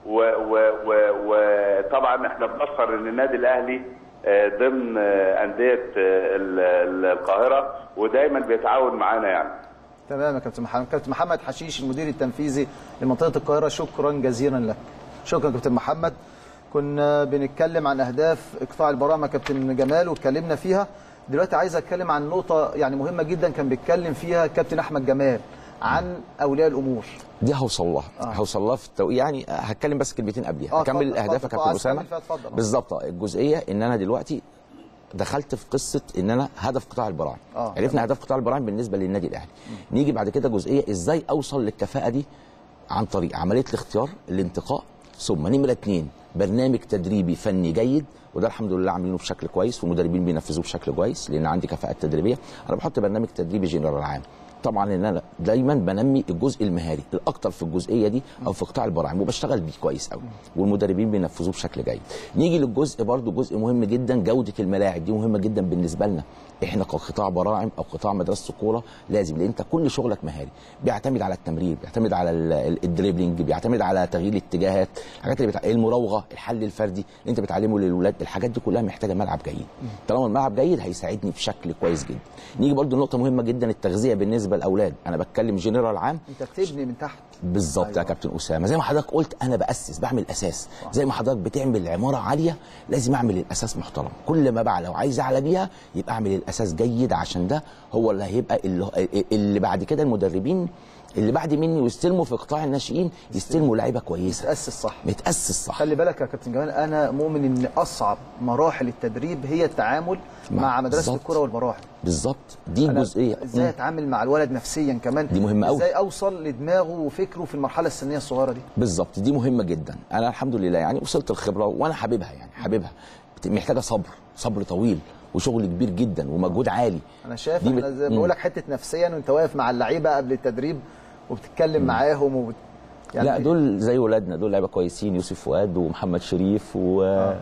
وطبعا احنا بنفخر ان النادي الاهلي ضمن انديه القاهره ودايما بيتعاون معانا يعني. تمام يا كابتن محمد. كابتن محمد حشيش المدير التنفيذي لمنطقه القاهره، شكرا جزيلا لك. شكرا كابتن محمد. كنا بنتكلم عن اهداف قطاع البراعم يا كابتن جمال واتكلمنا فيها. دلوقتي عايز اتكلم عن نقطه يعني مهمه جدا كان بيتكلم فيها كابتن احمد جمال عن اولياء الامور. دي هوصل لها آه. هوصل لها في التوقيت يعني. هتكلم بس كلمتين قبليها آه هكمل الاهداف يا كابتن اسامه. بالظبط الجزئيه ان انا دلوقتي دخلت في قصه ان انا هدف قطاع البراعم آه. عرفنا هدف قطاع البراعم بالنسبه للنادي الاهلي. م. نيجي بعد كده جزئيه ازاي اوصل للكفاءه دي عن طريق عمليه الاختيار الانتقاء، ثم نمره اثنين برنامج تدريبي فني جيد، وده الحمد لله عاملينه بشكل كويس والمدربين بينفذوه بشكل كويس لان عندي كفاءه تدريبيه. انا بحط برنامج تدريبي جنرال عام، طبعا ان انا دايما بنمي الجزء المهاري الاكتر في الجزئيه دي او في قطاع البراعم وبشتغل بيه كويس قوي والمدربين بينفذوه بشكل جيد. نيجي للجزء برضو جزء مهم جدا، جوده الملاعب دي مهمه جدا بالنسبه لنا احنا كقطاع براعم او قطاع مدرسه الكوره. لازم لان انت كل شغلك مهاري بيعتمد على التمرير، بيعتمد على الدريبلينج، بيعتمد على تغيير الاتجاهات، الحاجات اللي بتاع المراوغه، الحل الفردي اللي انت بتعلمه للولاد، الحاجات دي كلها محتاجه ملعب جيد. طالما الملعب جيد هيساعدني بشكل كويس جدا. نيجي برضو لنقطه مهمه جدا، التغذيه بالنسبه للاولاد. انا بتكلم جنرال عام، انت بتبني من تحت بالظبط. أيوة. يا كابتن اسامه زي ما حضرتك قلت انا باسس، بعمل اساس. صح. زي ما حضرتك بتعمل عماره عاليه لازم اعمل الاساس محترم. كل ما بقى لو عايز اعلى بيها يبقى اعمل الاساس جيد، عشان ده هو اللي هيبقى اللي, اللي بعد كده المدربين اللي بعد مني ويستلموا في قطاع الناشئين يستلموا لعيبه كويسه متاسس صح متاسس صح. خلي بالك يا كابتن جمال، انا مؤمن ان اصعب مراحل التدريب هي التعامل مع, مع مدرسه الكره والبراعم. بالظبط دي جزئيه ازاي اتعامل مع الولد نفسيا كمان، دي مهمه قوي. ازاي اوصل لدماغه وفكره في المرحله السنيه الصغيره دي. بالظبط دي مهمه جدا. انا الحمد لله يعني وصلت الخبره وانا حاببها يعني حاببها، محتاجه صبر صبر طويل وشغل كبير جدا ومجهود عالي. انا شايف انا زي ما بقول لك حته نفسيا وانت واقف مع اللعيبه قبل التدريب وبتتكلم معاهم وبت... يعني لا دول زي ولادنا، دول لعيبه كويسين، يوسف فؤاد ومحمد شريف و آه.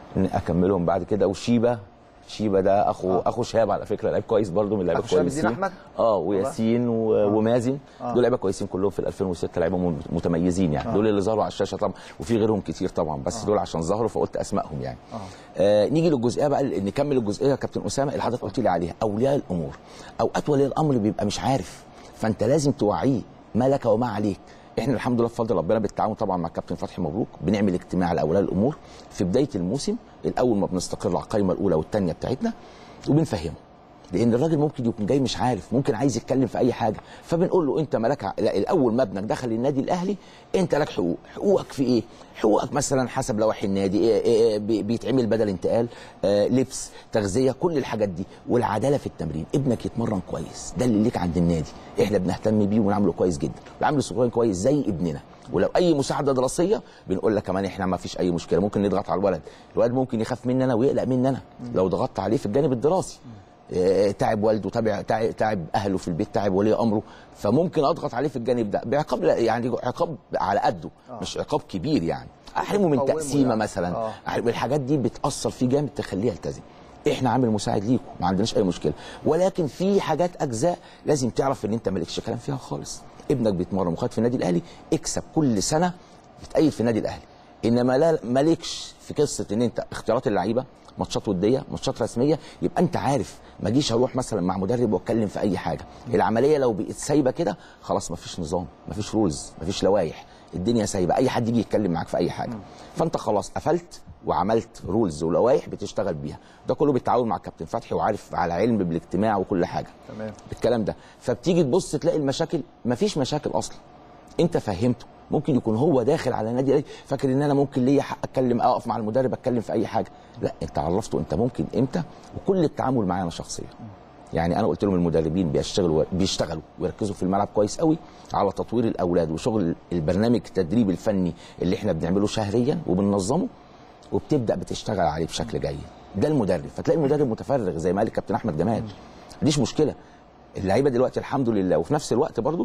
اكملهم بعد كده، وشيبه شيبه ده اخو آه. اخو شهاب على فكره لعيب كويس برده من اللعيبه الكويسين. احمد اه وياسين و... آه. ومازن آه. دول لعيبه كويسين كلهم في ألفين وستة لعيبه متميزين يعني. آه. دول اللي ظهروا على الشاشه طبعا، وفي غيرهم كتير طبعا بس آه. دول عشان ظهروا فقلت اسمائهم يعني. آه. آه نيجي للجزئيه بقى، نكمل الجزئيه يا كابتن اسامه اللي حضرتك قلت لي عليها، اولياء الامور. اوقات ولي الامر بيبقى مش عارف، فانت لازم توعيه ما لك وما عليك. احنا الحمد لله بفضل ربنا بالتعاون طبعا مع الكابتن فتحي مبروك بنعمل اجتماع لاولياء الامور في بدايه الموسم، الاول ما بنستقر على القائمه الاولى والثانيه بتاعتنا وبنفهمه، لان الراجل ممكن يكون جاي مش عارف، ممكن عايز يتكلم في اي حاجه، فبنقول له انت مالك ع... لا الاول ما ابنك دخل النادي الاهلي انت لك حقوق. حقوقك في ايه؟ حقوقك مثلا حسب لوائح النادي إيه إيه بيتعمل بدل انتقال، آه لبس، تغذيه، كل الحاجات دي، والعداله في التمرين. ابنك يتمرن كويس، ده اللي ليك عند النادي، احنا بنهتم بيه ونعمله كويس جدا، ونعمله سكرين كويس زي ابننا. ولو اي مساعده دراسيه بنقول لك كمان احنا ما فيش اي مشكله، ممكن نضغط على الولد، الولد ممكن يخاف مننا ويقلق مننا لو ضغطت عليه في الجانب الدراسي. تعب والده، تعب تعب اهله في البيت، تعب ولي امره، فممكن اضغط عليه في الجانب ده بعقاب، يعني عقاب على قده، آه. مش عقاب كبير يعني، احرمه من تقسيمه يعني. مثلا آه. الحاجات دي بتاثر فيه جامد تخليه يلتزم. احنا عامل مساعد ليكم، ما عندناش اي مشكله، ولكن في حاجات اجزاء لازم تعرف ان انت مالكش كلام فيها خالص. ابنك بيتمرن مقاتل في النادي الاهلي، اكسب كل سنه بتأيد في النادي الاهلي، انما لا مالكش في قصه ان انت اختيارات اللعيبه، ماتشات وديه، ماتشات رسميه، يبقى انت عارف ما اجيش اروح مثلا مع مدرب واتكلم في اي حاجه. العمليه لو بقت سايبه كده خلاص، ما فيش نظام، ما فيش رولز، ما فيش لوائح، الدنيا سايبه، اي حد يجي يتكلم معاك في اي حاجه. فانت خلاص قفلت وعملت رولز ولوائح بتشتغل بيها، ده كله بالتعاون مع الكابتن فتحي، وعارف على علم بالاجتماع وكل حاجه تمام بالكلام ده. فبتيجي تبص تلاقي المشاكل، ما فيش مشاكل اصلا، انت فهمته. ممكن يكون هو داخل على نادي الاهلي فاكر ان انا ممكن ليا حق اتكلم، اقف مع المدرب اتكلم في اي حاجه، لا انت عرفته انت ممكن امتى، وكل التعامل معايا انا شخصيا. يعني انا قلت لهم المدربين بيشتغلوا بيشتغلوا ويركزوا في الملعب كويس قوي على تطوير الاولاد وشغل البرنامج التدريب الفني اللي احنا بنعمله شهريا وبننظمه، وبتبدا بتشتغل عليه بشكل جيد. ده المدرب، فتلاقي المدرب متفرغ زي ما قال الكابتن احمد جمال، مفيش مشكله. اللعيبه دلوقتي الحمد لله، وفي نفس الوقت برضو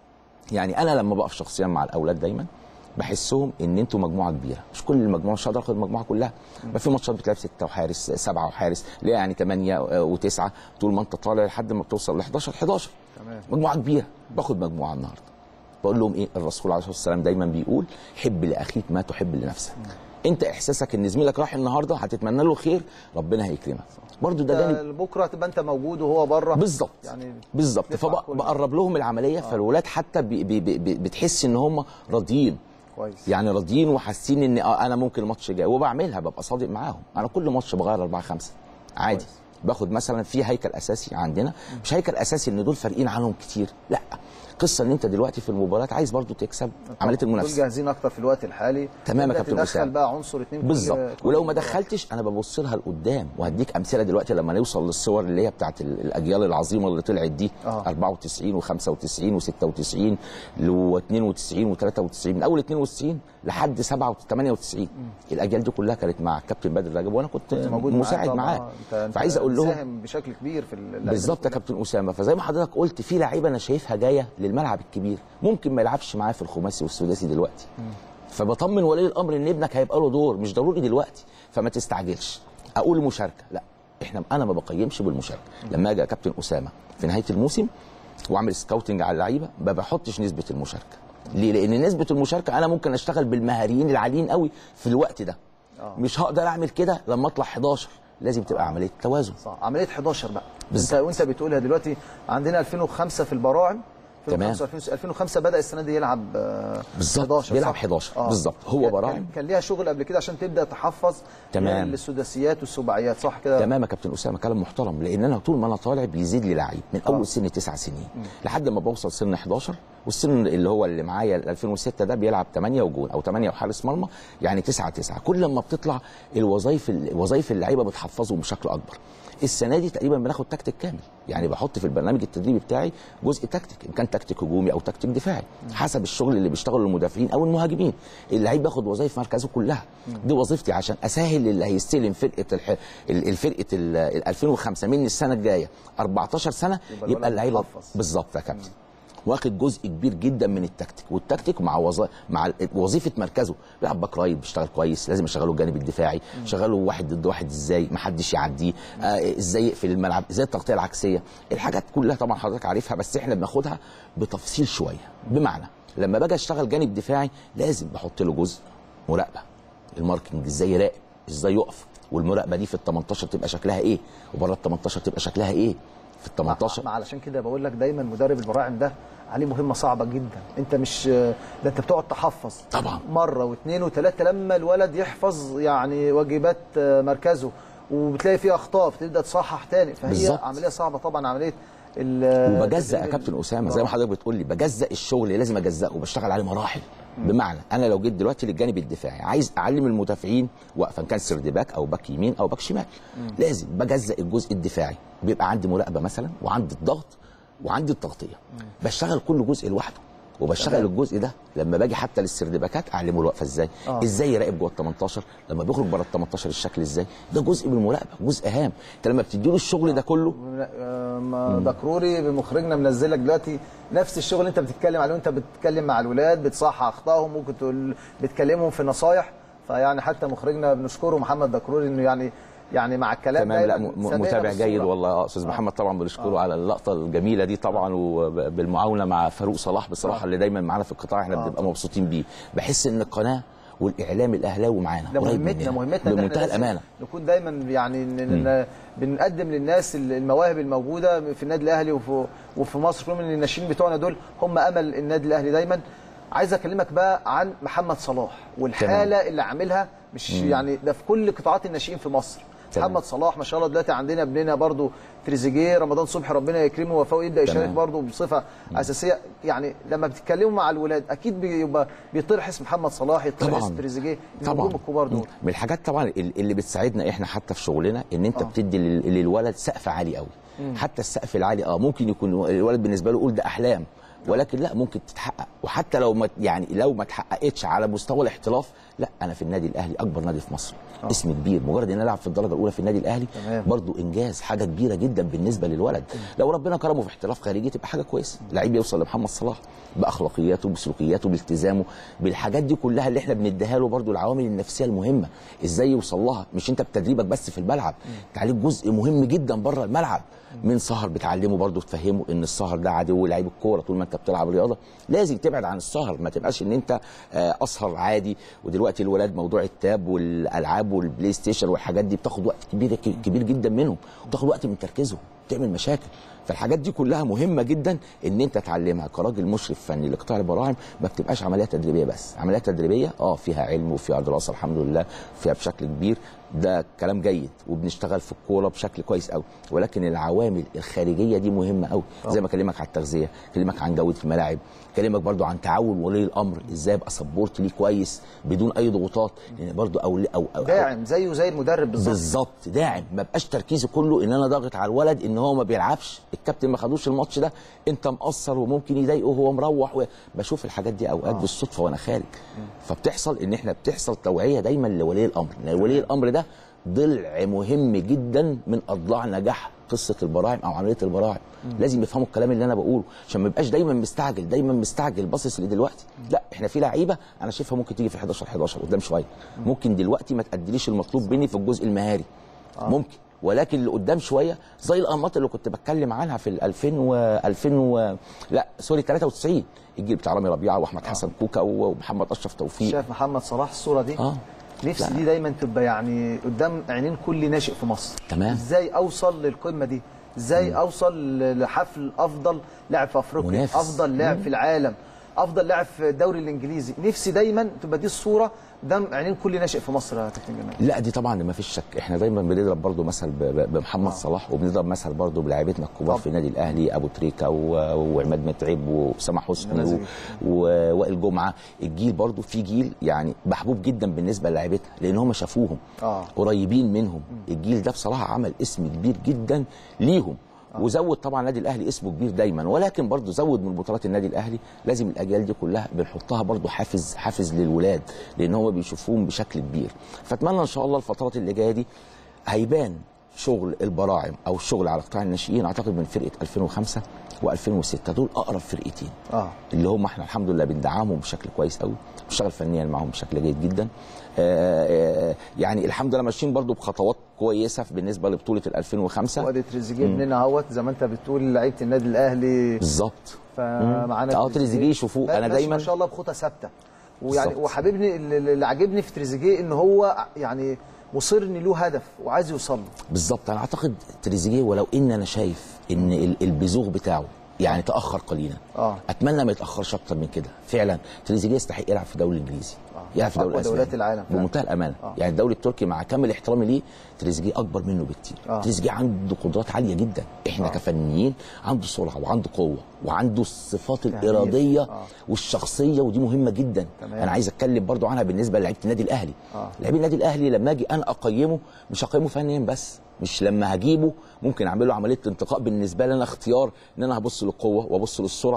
يعني انا لما بقف شخصيا مع الاولاد دايما بحسهم ان انتوا مجموعه كبيره، مش كل المجموعه، مش هقدر اخد المجموعه كلها، ما في ماتشات بتلعب سته وحارس، سبعه وحارس، ليه يعني ثمانيه وتسعه، طول ما انت طالع لحد ما بتوصل ل حداشر حداشر تمام، مجموعه كبيره. باخد مجموعه النهارده بقول لهم ايه، الرسول عليه الصلاه والسلام دايما بيقول حب لاخيك ما تحب لنفسك. انت احساسك ان زميلك راح النهارده هتتمنى له الخير، ربنا هيكرمك برضه. ده جانب بكره تبقى انت موجود وهو بره بالظبط يعني بالظبط، فبقرب لهم العمليه. آه. فالولاد حتى بي بي بي بتحس ان هم راضيين كويس، يعني راضيين وحاسين ان انا ممكن الماتش جاي، وبعملها ببقى صادق معاهم. انا كل ماتش بغير اربعه خمسه عادي كويس. باخد مثلا في هيكل اساسي عندنا، مش هيكل اساسي ان دول فارقين عنهم كتير، لا، قصه ان انت دلوقتي في المباراه عايز برضو تكسب عمليه المنافسه، دول جاهزين اكتر في الوقت الحالي. تمام يا كابتن اسامه، تدخل بقى عنصر اثنين بالظبط. ولو ما دخلتش انا ببص لها لقدام، وهديك امثله دلوقتي لما نوصل للصور اللي هي بتاعت الاجيال العظيمه اللي طلعت دي، آه. اربعه وتسعين وخمسه وتسعين وسته وتسعين واثنين وتسعين وثلاثه وتسعين، من اول اثنين وتسعين لحد سبعه وثمانيه وتسعين، الاجيال دي كلها كانت مع الكابتن بدر رجب، وانا كنت موجود مساعد معاه. فعايز اقول لهم ساهم بشكل كبير في بالظبط يا كابتن اسامه. فزي ما حضرتك قلت في لعيبه انا شايفها جايه للملعب الكبير، ممكن ما يلعبش معاه في الخماسي والسداسي دلوقتي، م. فبطمن ولي الامر ان ابنك هيبقى له دور، مش ضروري دلوقتي، فما تستعجلش. اقول مشاركه، لا، احنا انا ما بقيمش بالمشاركه. م. لما اجي كابتن اسامه في نهايه الموسم واعمل سكاوتنج على اللعيبه ما بحطش نسبه المشاركه. ليه؟ لان نسبه المشاركه انا ممكن اشتغل بالمهاريين العاليين قوي في الوقت ده، أوه. مش هقدر اعمل كده لما اطلع حداشر، لازم تبقى أوه. عمليه توازن. صح، عمليه حداشر بقى انت وانت بتقولها دلوقتي. عندنا الفين وخمسه في البراعم، تمام، الفين وخمسه بدا السنه دي يلعب بالظبط، بيلعب حداشر آه. بالظبط. هو براعم كان ليها شغل قبل كده عشان تبدا تحفظ تمام السداسيات والسباعيات، صح كده؟ تمام يا كابتن اسامه، كلام محترم، لان انا طول ما انا طالع بيزيد لي لعيب من اول آه. سن تسع سنين م. لحد ما بوصل سن حداشر، والسن اللي هو اللي معايا الفين وسته ده بيلعب ثمانيه وجول او ثمانيه وحارس مرمى، يعني تسعه تسعه. كل ما بتطلع الوظائف الوظائف اللعيبه بتحفظهم بشكل اكبر. السنه دي تقريبا بناخد تكتيك كامل، يعني بحط في البرنامج التدريبي بتاعي جزء تكتيك، ان كان تكتيك هجومي او تكتيك دفاعي حسب الشغل اللي بيشتغلوا المدافعين او المهاجمين. اللعيب بياخد وظائف مركزه كلها، دي وظيفتي عشان اسهل اللي هيستلم فرقه الح... الفرقه ال الفين وخمسه من السنه الجايه اربعتاشر سنه، يبقى اللعيب بالظبط يا كابتن واخد جزء كبير جدا من التكتيك، والتكتيك مع وظ... مع وظيفه مركزه. بيلعب باك رايت بيشتغل كويس، لازم اشغله الجانب الدفاعي، شغله واحد ضد واحد ازاي ما حدش يعديه، آه ازاي يقفل الملعب، ازاي التغطيه العكسيه، الحاجات كلها طبعا حضرتك عارفها، بس احنا بناخدها بتفصيل شويه. بمعنى لما باجي اشتغل جانب دفاعي لازم بحط له جزء مراقبه، الماركنج ازاي يراقب، ازاي يقف، والمراقبه دي في ال تمنتاشر تبقى شكلها ايه، وبره ال تمنتاشر تبقى شكلها ايه في ال تمنتاشر. علشان كده بقول لك دايما مدرب البراعم ده عليه مهمه صعبه جدا. انت مش ده انت بتقعد تحفظ طبعا مره واثنين وثلاثه، لما الولد يحفظ يعني واجبات مركزه وبتلاقي فيه اخطاء بتبدا تصحح تاني، فهي بالزبط. عمليه صعبه طبعا، عمليه وبجزأ يا كابتن اسامه زي ما حضرتك بتقول لي، بجزأ الشغل اللي لازم اجزأه وبشتغل عليه مراحل. بمعنى انا لو جيت دلوقتي للجانب الدفاعي عايز اعلم المدافعين وقفا، كان سيرد باك او باك يمين او باك شمال، مم. لازم بجزأ الجزء الدفاعي، بيبقى عندي مراقبه مثلا وعندي الضغط وعندي التغطيه، بشتغل كل جزء لوحده. وبشتغل الجزء ده لما باجي حتى للسردباكات اعلمه الوقفه ازاي آه. ازاي يراقب جوه ال تمنتاشر، لما بيخرج بره ال تمنتاشر الشكل ازاي. ده جزء من المراقبه، جزء هام. انت لما بتدي له الشغل ده كله. دكروري بمخرجنا منزلك دلوقتي نفس الشغل اللي انت بتتكلم عليه، وانت بتتكلم مع الولاد بتصحح اخطائهم، ممكن تقول بتكلمهم في نصايح. فيعني حتى مخرجنا بنشكره محمد دكروري انه يعني يعني مع الكلام تمام. لا متابع جيد والله استاذ آه. محمد طبعا بنشكره آه. على اللقطه الجميله دي طبعا، وبالمعاونه مع فاروق صلاح بصراحه آه. اللي دايما معانا في القطاع احنا آه. بنبقى مبسوطين بيه. بحس ان القناه والاعلام الاهلاوي معانا ده مهمتنا مهمتنا بمنتهى الامانه نكون دايما يعني بنقدم للناس المواهب الموجوده في النادي الاهلي وفي وفي مصر. كل من الناشئين بتوعنا دول هم امل النادي الاهلي دايما. عايز اكلمك بقى عن محمد صلاح والحاله تمام. اللي عاملها مش مم. يعني ده في كل قطاعات الناشئين في مصر. تمام. محمد صلاح ما شاء الله دلوقتي عندنا ابننا برضو تريزيجيه، رمضان صبحي ربنا يكرمه وفاء يبدا يشارك برضو بصفه مم. اساسيه. يعني لما بتتكلموا مع الولاد اكيد بيبقى بيطرح اسم محمد صلاح، يطرح اسم تريزيجيه، النجوم الكبار دول. من الحاجات طبعا اللي بتساعدنا احنا حتى في شغلنا ان انت آه. بتدي للولد سقف عالي قوي. مم. حتى السقف العالي اه ممكن يكون الولد بالنسبه له يقول ده احلام، ولكن لا ممكن تتحقق. وحتى لو ما يعني لو ما اتحققتش على مستوى الاحتراف، لا انا في النادي الاهلي اكبر نادي في مصر أوه. اسم كبير، مجرد ان انا العب في الدرجه الاولى في النادي الاهلي برضو انجاز، حاجه كبيره جدا بالنسبه للولد. مم. لو ربنا كرمه في احتراف خارجي تبقى حاجه كويسه، لعيب يوصل لمحمد صلاح باخلاقياته بسلوكياته بالتزامه بالحاجات دي كلها اللي احنا بنديها له. برضو العوامل النفسيه المهمه ازاي يوصل لها، مش انت بتدريبك بس في الملعب، انت عليك جزء مهم جدا بره الملعب من سهر بتعلمه برضو، تفهمه ان السهر ده عدو لعيب الكوره. طول ما انت بتلعب رياضه لازم تبعد عن السهر، ما تبقاش ان انت اسهر عادي. ودلوقتي الولاد موضوع التاب والالعاب والبلاي ستيشن والحاجات دي بتاخد وقت كبير كبير جدا منهم، وتاخد وقت من تركيزهم، تعمل مشاكل. فالحاجات دي كلها مهمه جدا ان انت تعلمها كراجل مشرف فني لقطاع البراعم. ما بتبقاش عمليه تدريبيه بس، عمليه تدريبيه اه فيها علم وفيها دراسه الحمد لله فيها بشكل كبير، ده كلام جيد، وبنشتغل في الكوره بشكل كويس قوي. ولكن العوامل الخارجيه دي مهمه قوي، زي ما اكلمك على التغذيه، اكلمك عن جوده الملاعب، اكلمك برضو عن تعاون ولي الامر، ازاي ابقى سبورت ليه كويس بدون اي ضغوطات، لان برضو او او, أو داعم زيه زي المدرب بالظبط. بالظبط داعم، ما بقاش تركيزي كله ان انا ضاغط على الولد ان هو ما بيلعبش، الكابتن ما خدوش الماتش ده انت مقصر وممكن يضايقه وهو مروح. و... بشوف الحاجات دي اوقات آه. بالصدفه وانا خارج. م. فبتحصل ان احنا بتحصل توعيه دايما لولي الامر، لان ولي الامر ده ضلع مهم جدا من اضلاع نجاح قصه البراعم او عمليه البراعم. مم. لازم يفهموا الكلام اللي انا بقوله عشان ما يبقاش دايما مستعجل دايما مستعجل باصص لدلوقتي. لا احنا في لعيبه انا شايفها ممكن تيجي في حداشر حداشر قدام شويه، ممكن دلوقتي ما تاديليش المطلوب مني في الجزء المهاري آه. ممكن، ولكن اللي قدام شويه زي الانماط اللي كنت بتكلم عنها في ال ألفين و ألفين و لا سوري تلاتة وتسعين، الجيل بتاع رامي ربيعه واحمد آه. حسن كوكا ومحمد اشرف توفيق. شايف محمد صلاح الصوره دي؟ اه نفسي دي دايما تبقى يعني قدام عينين كل ناشئ في مصر. تمام. ازاي اوصل للقمه دي؟ ازاي مم. اوصل لحفل افضل لاعب في افريقيا، منافس. افضل لاعب في العالم، افضل لاعب في الدوري الانجليزي. نفسي دايما تبقى دي الصوره قدام عينين كل ناشئ في مصر يا كابتن جمال. لا دي طبعا ما فيش شك، احنا دايما بنضرب برضو مثل بمحمد آه. صلاح، وبنضرب مثل برضو بلاعيبتنا الكبار في النادي الاهلي، ابو تريكه وعماد متعب واسامه حسني ووائل جمعه. الجيل برضو في جيل يعني محبوب جدا بالنسبه للاعيبتنا لان هم شافوهم آه. قريبين منهم. م. الجيل ده بصراحه عمل اسم كبير جدا ليهم، وزود طبعا النادي الاهلي اسمه كبير دايما، ولكن برضه زود من بطولات النادي الاهلي. لازم الاجيال دي كلها بنحطها برضه حافز حافز للولاد لان هم بيشوفوهم بشكل كبير. فاتمنى ان شاء الله الفترات اللي جايه دي هيبان شغل البراعم او الشغل على قطاع الناشئين. اعتقد من فرقه ألفين وخمسة وألفين وستة دول اقرب فرقتين آه. اللي هم احنا الحمد لله بندعمهم بشكل كويس قوي، بنشتغل فنيا معاهم بشكل جيد جدا. آآ آآ يعني الحمد لله ماشيين برضو بخطوات كويسه بالنسبه لبطوله ال ألفين وخمسة. وادي تريزيجيه ابننا اهوت زي ما انت بتقول لعيبه النادي الاهلي بالظبط. فمعانا اه تريزيجيه شوفوه انا دايما ما شاء الله بخطى ثابته، ويعني وحبيبني اللي عاجبني في تريزيجيه ان هو يعني مصر ان له هدف وعايز يوصل له. بالظبط. انا اعتقد تريزيجيه ولو ان انا شايف ان البذوق بتاعه يعني تاخر قليلا آه. اتمنى ما يتاخرش اكتر من كده. فعلا تريزيجيه يستحق يلعب في الدوري الانجليزي، آه. يلعب في الدوري الاسباني، دوريات العالم بمنتهى الامانه. آه. يعني الدوري التركي مع كامل احترامي ليه تريزيجيه اكبر منه بكتير. آه. تريزيجيه عنده قدرات عاليه جدا، احنا آه. كفنيين عنده سرعه وعنده قوه وعنده الصفات الاراديه آه. والشخصيه، ودي مهمه جدا. تمام. انا عايز اتكلم برضو عنها بالنسبه للاعيبه النادي الاهلي. آه. لاعبي النادي الاهلي لما اجي انا اقيمه مش هقيمه فنيا بس، مش لما هجيبه ممكن اعمل له عمليه انتقاء بالنسبه لي انا اختيار ان انا هبص للقوه وابص للسرعه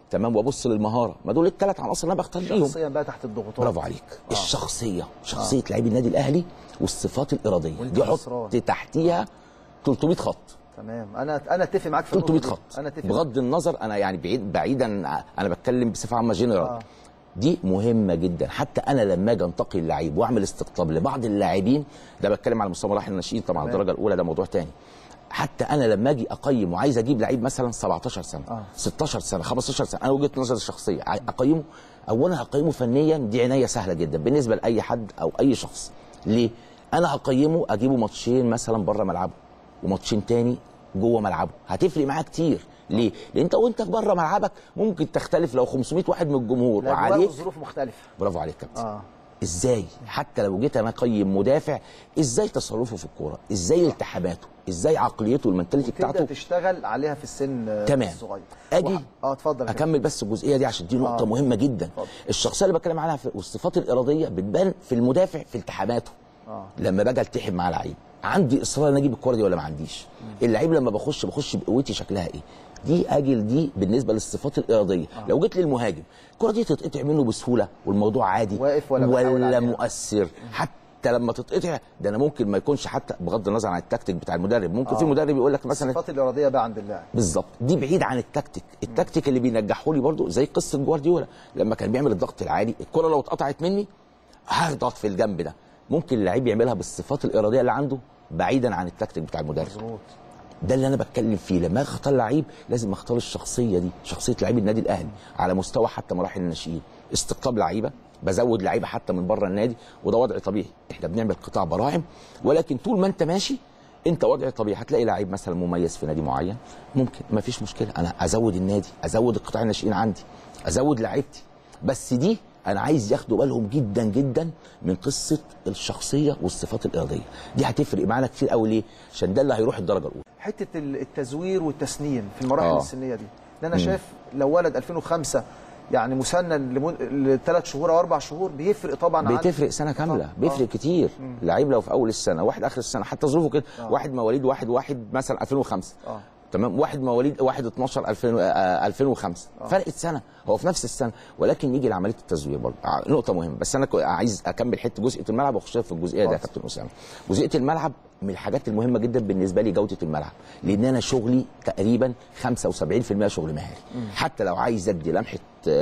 تمام، وابص للمهاره. ما دول الثلاث عناصر اللي انا بختار بيهم. شخصيا بقى تحت الضغوطات. برافو عليك. آه. الشخصيه شخصيه آه. لعيب النادي الاهلي والصفات الاراديه دي حط تحتيها ثلاثمية خط. تمام. انا انا اتفق معاك في ثلاثمية خط. انا اتفق بغض النظر انا يعني بعيد بعيدا، انا بتكلم بصفه عامه جنرال. آه. دي مهمه جدا. حتى انا لما اجي انتقي اللعيب واعمل استقطاب لبعض اللاعبين، ده بتكلم على مستوى مراحل الناشئين طبعا الدرجه الاولى، ده موضوع تاني. حتى انا لما اجي اقيم وعايز اجيب لعيب مثلا سبعتاشر سنه آه. ستاشر سنه خمستاشر سنه، انا وجهه نظري الشخصيه اقيمه، اولا هقيمه فنيا، دي عنايه سهله جدا بالنسبه لاي حد او اي شخص. ليه؟ انا هقيمه اجيبه ماتشين مثلا بره ملعبه وماتشين تاني جوه ملعبه، هتفرق معاه كتير. ليه؟ لان انت وانت بره ملعبك ممكن تختلف لو خمسمية واحد من الجمهور وعليك ظروف مختلفه. برافو عليك يا كابتن. اه ازاي حتى لو جيت انا اقيم مدافع، ازاي تصرفه في الكوره، ازاي التحاماته، ازاي عقليته المنتاليتي بتاعته، تشتغل عليها في السن تمام. الصغير. اجي اه اتفضل اكمل بس الجزئيه دي عشان دي نقطه آه. مهمه جدا. فضل. الشخصيه اللي بتكلم عنها والصفات الاراديه بتبان في المدافع في التحاماته. آه. لما باجي التحم مع لعيب عندي اصرار ان اجيب الكوره دي ولا ما عنديش. مم. اللعيب لما بخش بخش بقوتي شكلها ايه، دي اجل دي بالنسبه للصفات الاراديه. آه. لو جيت للمهاجم الكره دي تتقطع منه بسهوله والموضوع عادي واقف ولا, ولا مؤثر. مم. حتى لما تتقطع ده انا ممكن ما يكونش، حتى بغض النظر عن التكتيك بتاع المدرب، ممكن آه. في مدرب يقول لك مثلا الصفات الاراديه بقى عند اللاعب بالظبط، دي بعيد عن التكتيك. التكتيك اللي بينجحه لي برده زي قصه جوارديولا لما كان بيعمل الضغط العالي، الكره لو اتقطعت مني هضغط في الجنب ده، ممكن اللعيب يعملها بالصفات الاراديه اللي عنده بعيدا عن التكتيك بتاع المدرب. مظبوط. ده اللي انا بتكلم فيه. لما اختار لعيب لازم اختار الشخصيه دي، شخصيه لعيب النادي الاهلي على مستوى حتى مراحل الناشئين. استقطاب لعيبه، بزود لعيبه حتى من بره النادي، وده وضع طبيعي. احنا بنعمل قطاع براعم، ولكن طول ما انت ماشي انت وضع طبيعي. هتلاقي لعيب مثلا مميز في نادي معين، ممكن ما فيش مشكله انا ازود النادي، ازود القطاع الناشئين عندي، ازود لعيبتي. بس دي انا عايز ياخدوا بالهم جدا جدا من قصه الشخصيه والصفات الاراديه، دي هتفرق معانا كتير قوي. ليه؟ عشان ده اللي هيروح الدرجه الاولى. حته التزوير والتسنين في المراحل آه. السنيه دي، ده انا شايف لو ولد ألفين وخمسة يعني مسنن لثلاث شهور او اربع شهور بيفرق طبعا. بيتفرق سنه كامله. آه. بيفرق آه. كتير. لعيب لو في اول السنه، واحد اخر السنه، حتى ظروفه كده. آه. واحد مواليد واحد واحد مثلا ألفين وخمسة آه. تمام، واحد مواليد واحد اتناشر ألفين وخمسة آه. فرقت سنه، هو في نفس السنه، ولكن يجي لعمليه التزوير برضه نقطه مهمه. بس انا عايز اكمل حته جزئيه الملعب واخش في الجزئيه دي يا كابتن اسامه. جزئيه الملعب من الحاجات المهمه جدا بالنسبه لي، جوده الملعب، لان انا شغلي تقريبا خمسة وسبعين بالمية شغل مهاري. مم. حتى لو عايز ادي لمحه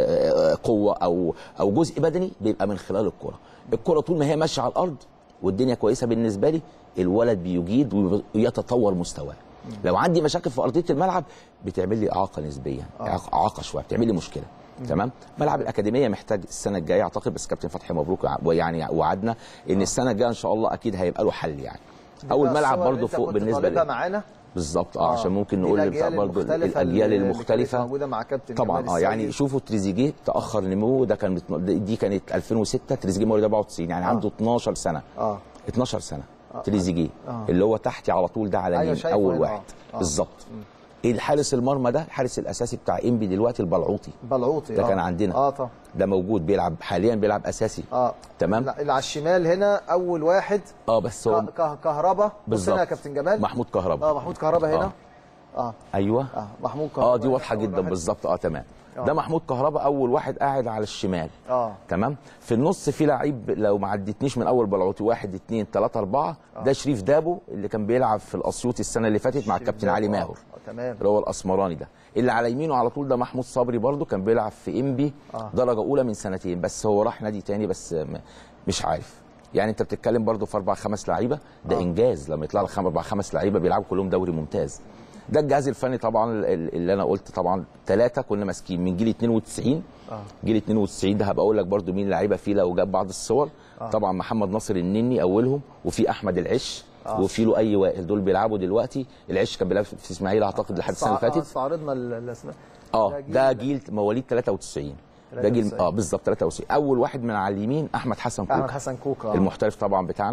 قوه او او جزء بدني بيبقى من خلال الكره. الكره طول ما هي ماشيه على الارض والدنيا كويسه بالنسبه لي، الولد بيجيد ويتطور مستواه. لو عندي مشاكل في ارضيه الملعب بتعمل لي اعاقه نسبيا، آه. اعاقه شويه، بتعمل لي مشكله. مم. تمام. ملعب الاكاديميه محتاج السنه الجايه اعتقد، بس كابتن فتحي مبروك ويعني وعدنا ان آه. السنه الجايه ان شاء الله اكيد هيبقى له حل. يعني اول ملعب برده فوق بالنسبه لي معانا بالظبط اه عشان ممكن نقول برضه الاجيال المختلفه موجوده مع كابتن طبعا اه يعني شوفوا تريزيجيه تاخر نموه، ده كان دي كانت ألفين وستة، تريزيجيه مواليد أربعة وتسعين يعني آه. عنده اتناشر سنه اه اتناشر سنه آه. تريزيجيه آه. اللي هو تحتي على طول ده على اليمين. أيوة اول واحد آه. بالظبط. الحارس المرمى ده الحارس الاساسي بتاع انبي دلوقتي البلعوطي البلعوطي ده آه. كان عندنا اه طبعا ده موجود بيلعب حاليا، بيلعب اساسي اه تمام. اللي على الشمال هنا اول واحد اه بس هو كهربا بالظبط يا كابتن جمال محمود كهربا اه محمود كهربا هنا اه, آه. ايوه اه محمود كهربا اه دي واضحه جدا بالظبط اه تمام. آه. ده محمود كهربا اول واحد قاعد على الشمال اه تمام. في النص في لعيب لو ما عدتنيش من اول بلعوطي واحد اثنين ثلاثة أربعة آه. ده شريف دابو اللي كان بيلعب في الاسيوطي السنه اللي فاتت مع الكابتن علي ماهر آه. تمام. اللي هو الاسمراني ده. اللي على يمينه على طول ده محمود صبري برده كان بيلعب في انبي آه. درجه اولى من سنتين، بس هو راح نادي تاني بس مش عارف. يعني انت بتتكلم برده في اربع خمس لعيبه، ده آه. انجاز لما يطلع لك اربع خمس لعيبه بيلعبوا كلهم دوري ممتاز. ده الجهاز الفني طبعا اللي انا قلت طبعا ثلاثه كنا ماسكين من جيل اتنين وتسعين آه. جيل اتنين وتسعين ده هبقى اقول لك برده مين لعيبه فيه لو جاب بعض الصور آه. طبعا محمد ناصر النني اولهم، وفي احمد العش آه. وفي له اي وائل، دول بيلعبوا دلوقتي. العش كان بيلعب في اسماعيل اعتقد لحد السنه اللي فاتت. استعرضنا الاسماء اه ده جيل مواليد ثلاثة وتسعين ده جيل اه بالظبط ثلاثة وتسعين. اول واحد من على اليمين احمد حسن كوكا احمد حسن كوكا المحترف طبعا بتاعنا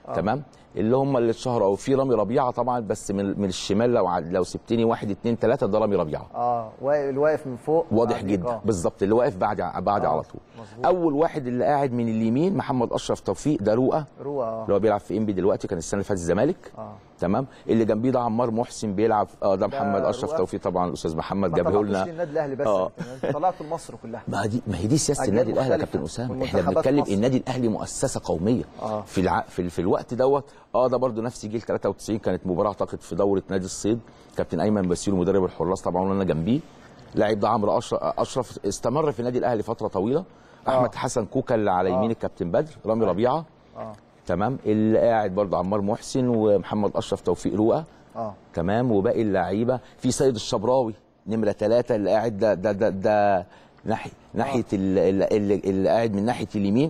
آه. تمام، اللي هم اللي اتشهروا او في رامي ربيعه طبعا، بس من من الشمال لو لو سبتني واحد اتنين تلاته ده رامي ربيعه. اه اللي واقف من فوق واضح جدا آه. بالظبط، اللي واقف بعد بعد آه. على طول. مزبوط. اول واحد اللي قاعد من اليمين محمد اشرف توفيق، ده رؤى رؤى اه اللي هو بيلعب في انبي دلوقتي، كان السنه اللي فاتت الزمالك. اه تمام. اللي جنبيه ده عمار محسن بيلعب اه ده محمد اشرف توفيق طبعا، الاستاذ محمد جابه لنا. ما النادي الاهلي بس آه. طلعت مصر كلها. ما دي ما هي دي سياسه النادي الاهلي يا كابتن اسامه. احنا بنتكلم النادي الاهلي مؤسسه قوميه آه. في الع... في, في الوقت دوت اه ده برده نفس جيل تلاتة وتسعين، كانت مباراه اعتقد في دوره نادي الصيد، كابتن ايمن بسير مدرب الحراس طبعا وانا جنبيه. لاعب ده عمرو اشرف استمر في النادي الاهلي فتره طويله. آه. احمد حسن كوكا اللي على يمين آه. الكابتن بدر، رامي آه. ربيعه آه. تمام. اللي قاعد برده عمار محسن ومحمد اشرف توفيق رؤى اه تمام. وباقي اللعيبه في سيد الشبراوي نمره ثلاثة اللي قاعد ده ده ده, ده ناحيه ناحيه آه. اللي, اللي, اللي قاعد من ناحيه اليمين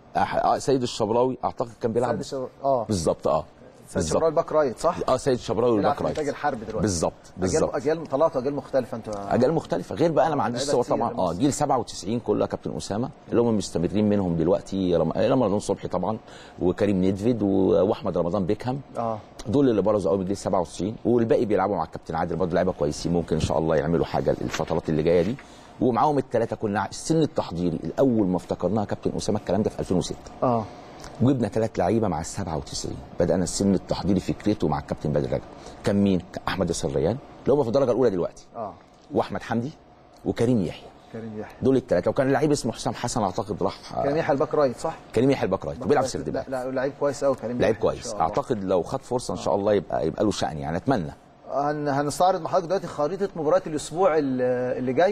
اه سيد الشبراوي اعتقد كان بيلعب سيد اه بالظبط اه سيد الشبراوي الباك رايت صح؟ اه سيد الشبراوي الباك رايت انتاج الحرب دلوقتي بالظبط بالظبط. اجيال طلعتوا اجيال مختلفه انتوا اجيال مختلفه غير بقى انا ما عنديش صور طبعا اه جيل سبعة وتسعين كله كابتن اسامه اللي هم مستمرين منهم دلوقتي، رمضان صبحي طبعا وكريم نيدفيد واحمد رمضان بيكهام اه دول اللي برزوا قوي من جيل سبعة وتسعين، والباقي بيلعبوا مع الكابتن عادل برضه لعيبه كويسين، ممكن ان شاء الله يعملوا حاجه الفترات اللي جايه دي. ومعاهم الثلاثه كنا السن التحضيري الاول ما افتكرناها كابتن اسامه الكلام ده في ألفين وستة اه جبنا ثلاث لعيبه مع ال سبعة وتسعين، بدانا السن التحضيري فكرته مع الكابتن بدر رجب. كان مين؟ احمد السريان اللي هم في الدرجه الاولى دلوقتي اه واحمد حمدي وكريم يحيى. كريم يحيى دول الثلاثه، وكان لعيب اسمه حسام حسن اعتقد راح كريم يحيى الباك رايت صح؟ كريم يحيى الباك رايت بيلعب سردباك. لا لا لعيب كويس قوي كريم لعيب كويس اعتقد لو خد فرصه ان شاء الله يبقى يبقى له شأن يعني اتمنى. هن هنستعرض مع حضرتك دلوقتي خريطه مباريات الاسبوع اللي جاي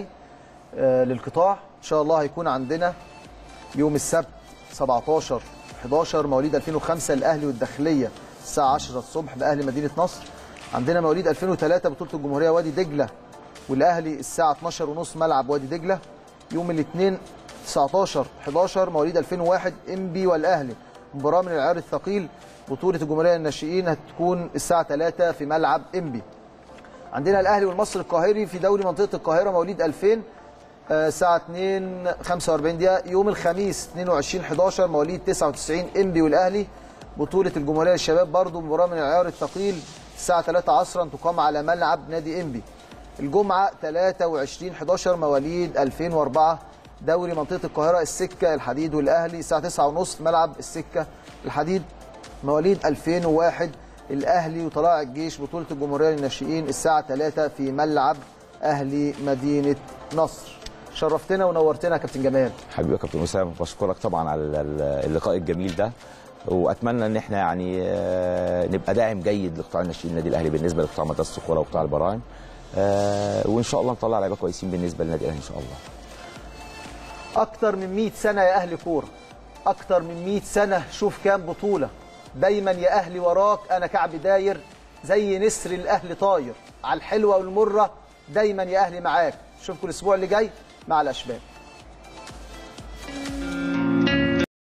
آه للقطاع. ان شاء الله هيكون عندنا يوم السبت سبعتاشر حداشر مواليد ألفين وخمسة الاهلي والداخليه الساعه عشرة الصبح باهلي مدينه نصر. عندنا مواليد ألفين وثلاثة بطوله الجمهوريه وادي دجله والاهلي الساعه اتناشر وثلاثين ملعب وادي دجله. يوم الاثنين تسعتاشر حداشر مواليد ألفين وواحد انبي والاهلي، مباراه من العيار الثقيل بطوله الجمهوريه للناشئين هتكون الساعه ثلاثة في ملعب انبي. عندنا الاهلي والمصري القاهري في دوري منطقه القاهره مواليد ألفين الساعه اتنين خمسة وأربعين دقيقه. يوم الخميس اتنين وعشرين حداشر مواليد تسعة وتسعين انبي والاهلي بطوله الجمهوريه للشباب برضو مباراه من العيار الثقيل الساعه ثلاثة عصرا تقام على ملعب نادي انبي. الجمعه تلاتة وعشرين حداشر مواليد ألفين وأربعة دوري منطقه القاهره السكه الحديد والاهلي الساعه تسعة وثلاثين ملعب السكه الحديد. مواليد ألفين وواحد الاهلي وطلائع الجيش بطوله الجمهوريه للناشئين الساعه ثلاثة في ملعب اهلي مدينه نصر. شرفتنا ونورتنا يا كابتن جمال. حبيبي يا كابتن اسامه بشكرك طبعا على اللقاء الجميل ده، واتمنى ان احنا يعني نبقى داعم جيد لقطاع الناشئين النادي الاهلي بالنسبه لقطاع مدرسه الكوره وقطاع البراعم، وان شاء الله نطلع لعيبه كويسين بالنسبه للنادي الاهلي ان شاء الله. اكتر من مية سنه يا اهلي كوره، اكتر من مية سنه شوف كام بطوله، دايما يا اهلي وراك انا كعب داير زي نسر الاهلي طاير، على الحلوه والمره دايما يا اهلي معاك. اشوفكم الاسبوع اللي جاي مع الاشبال.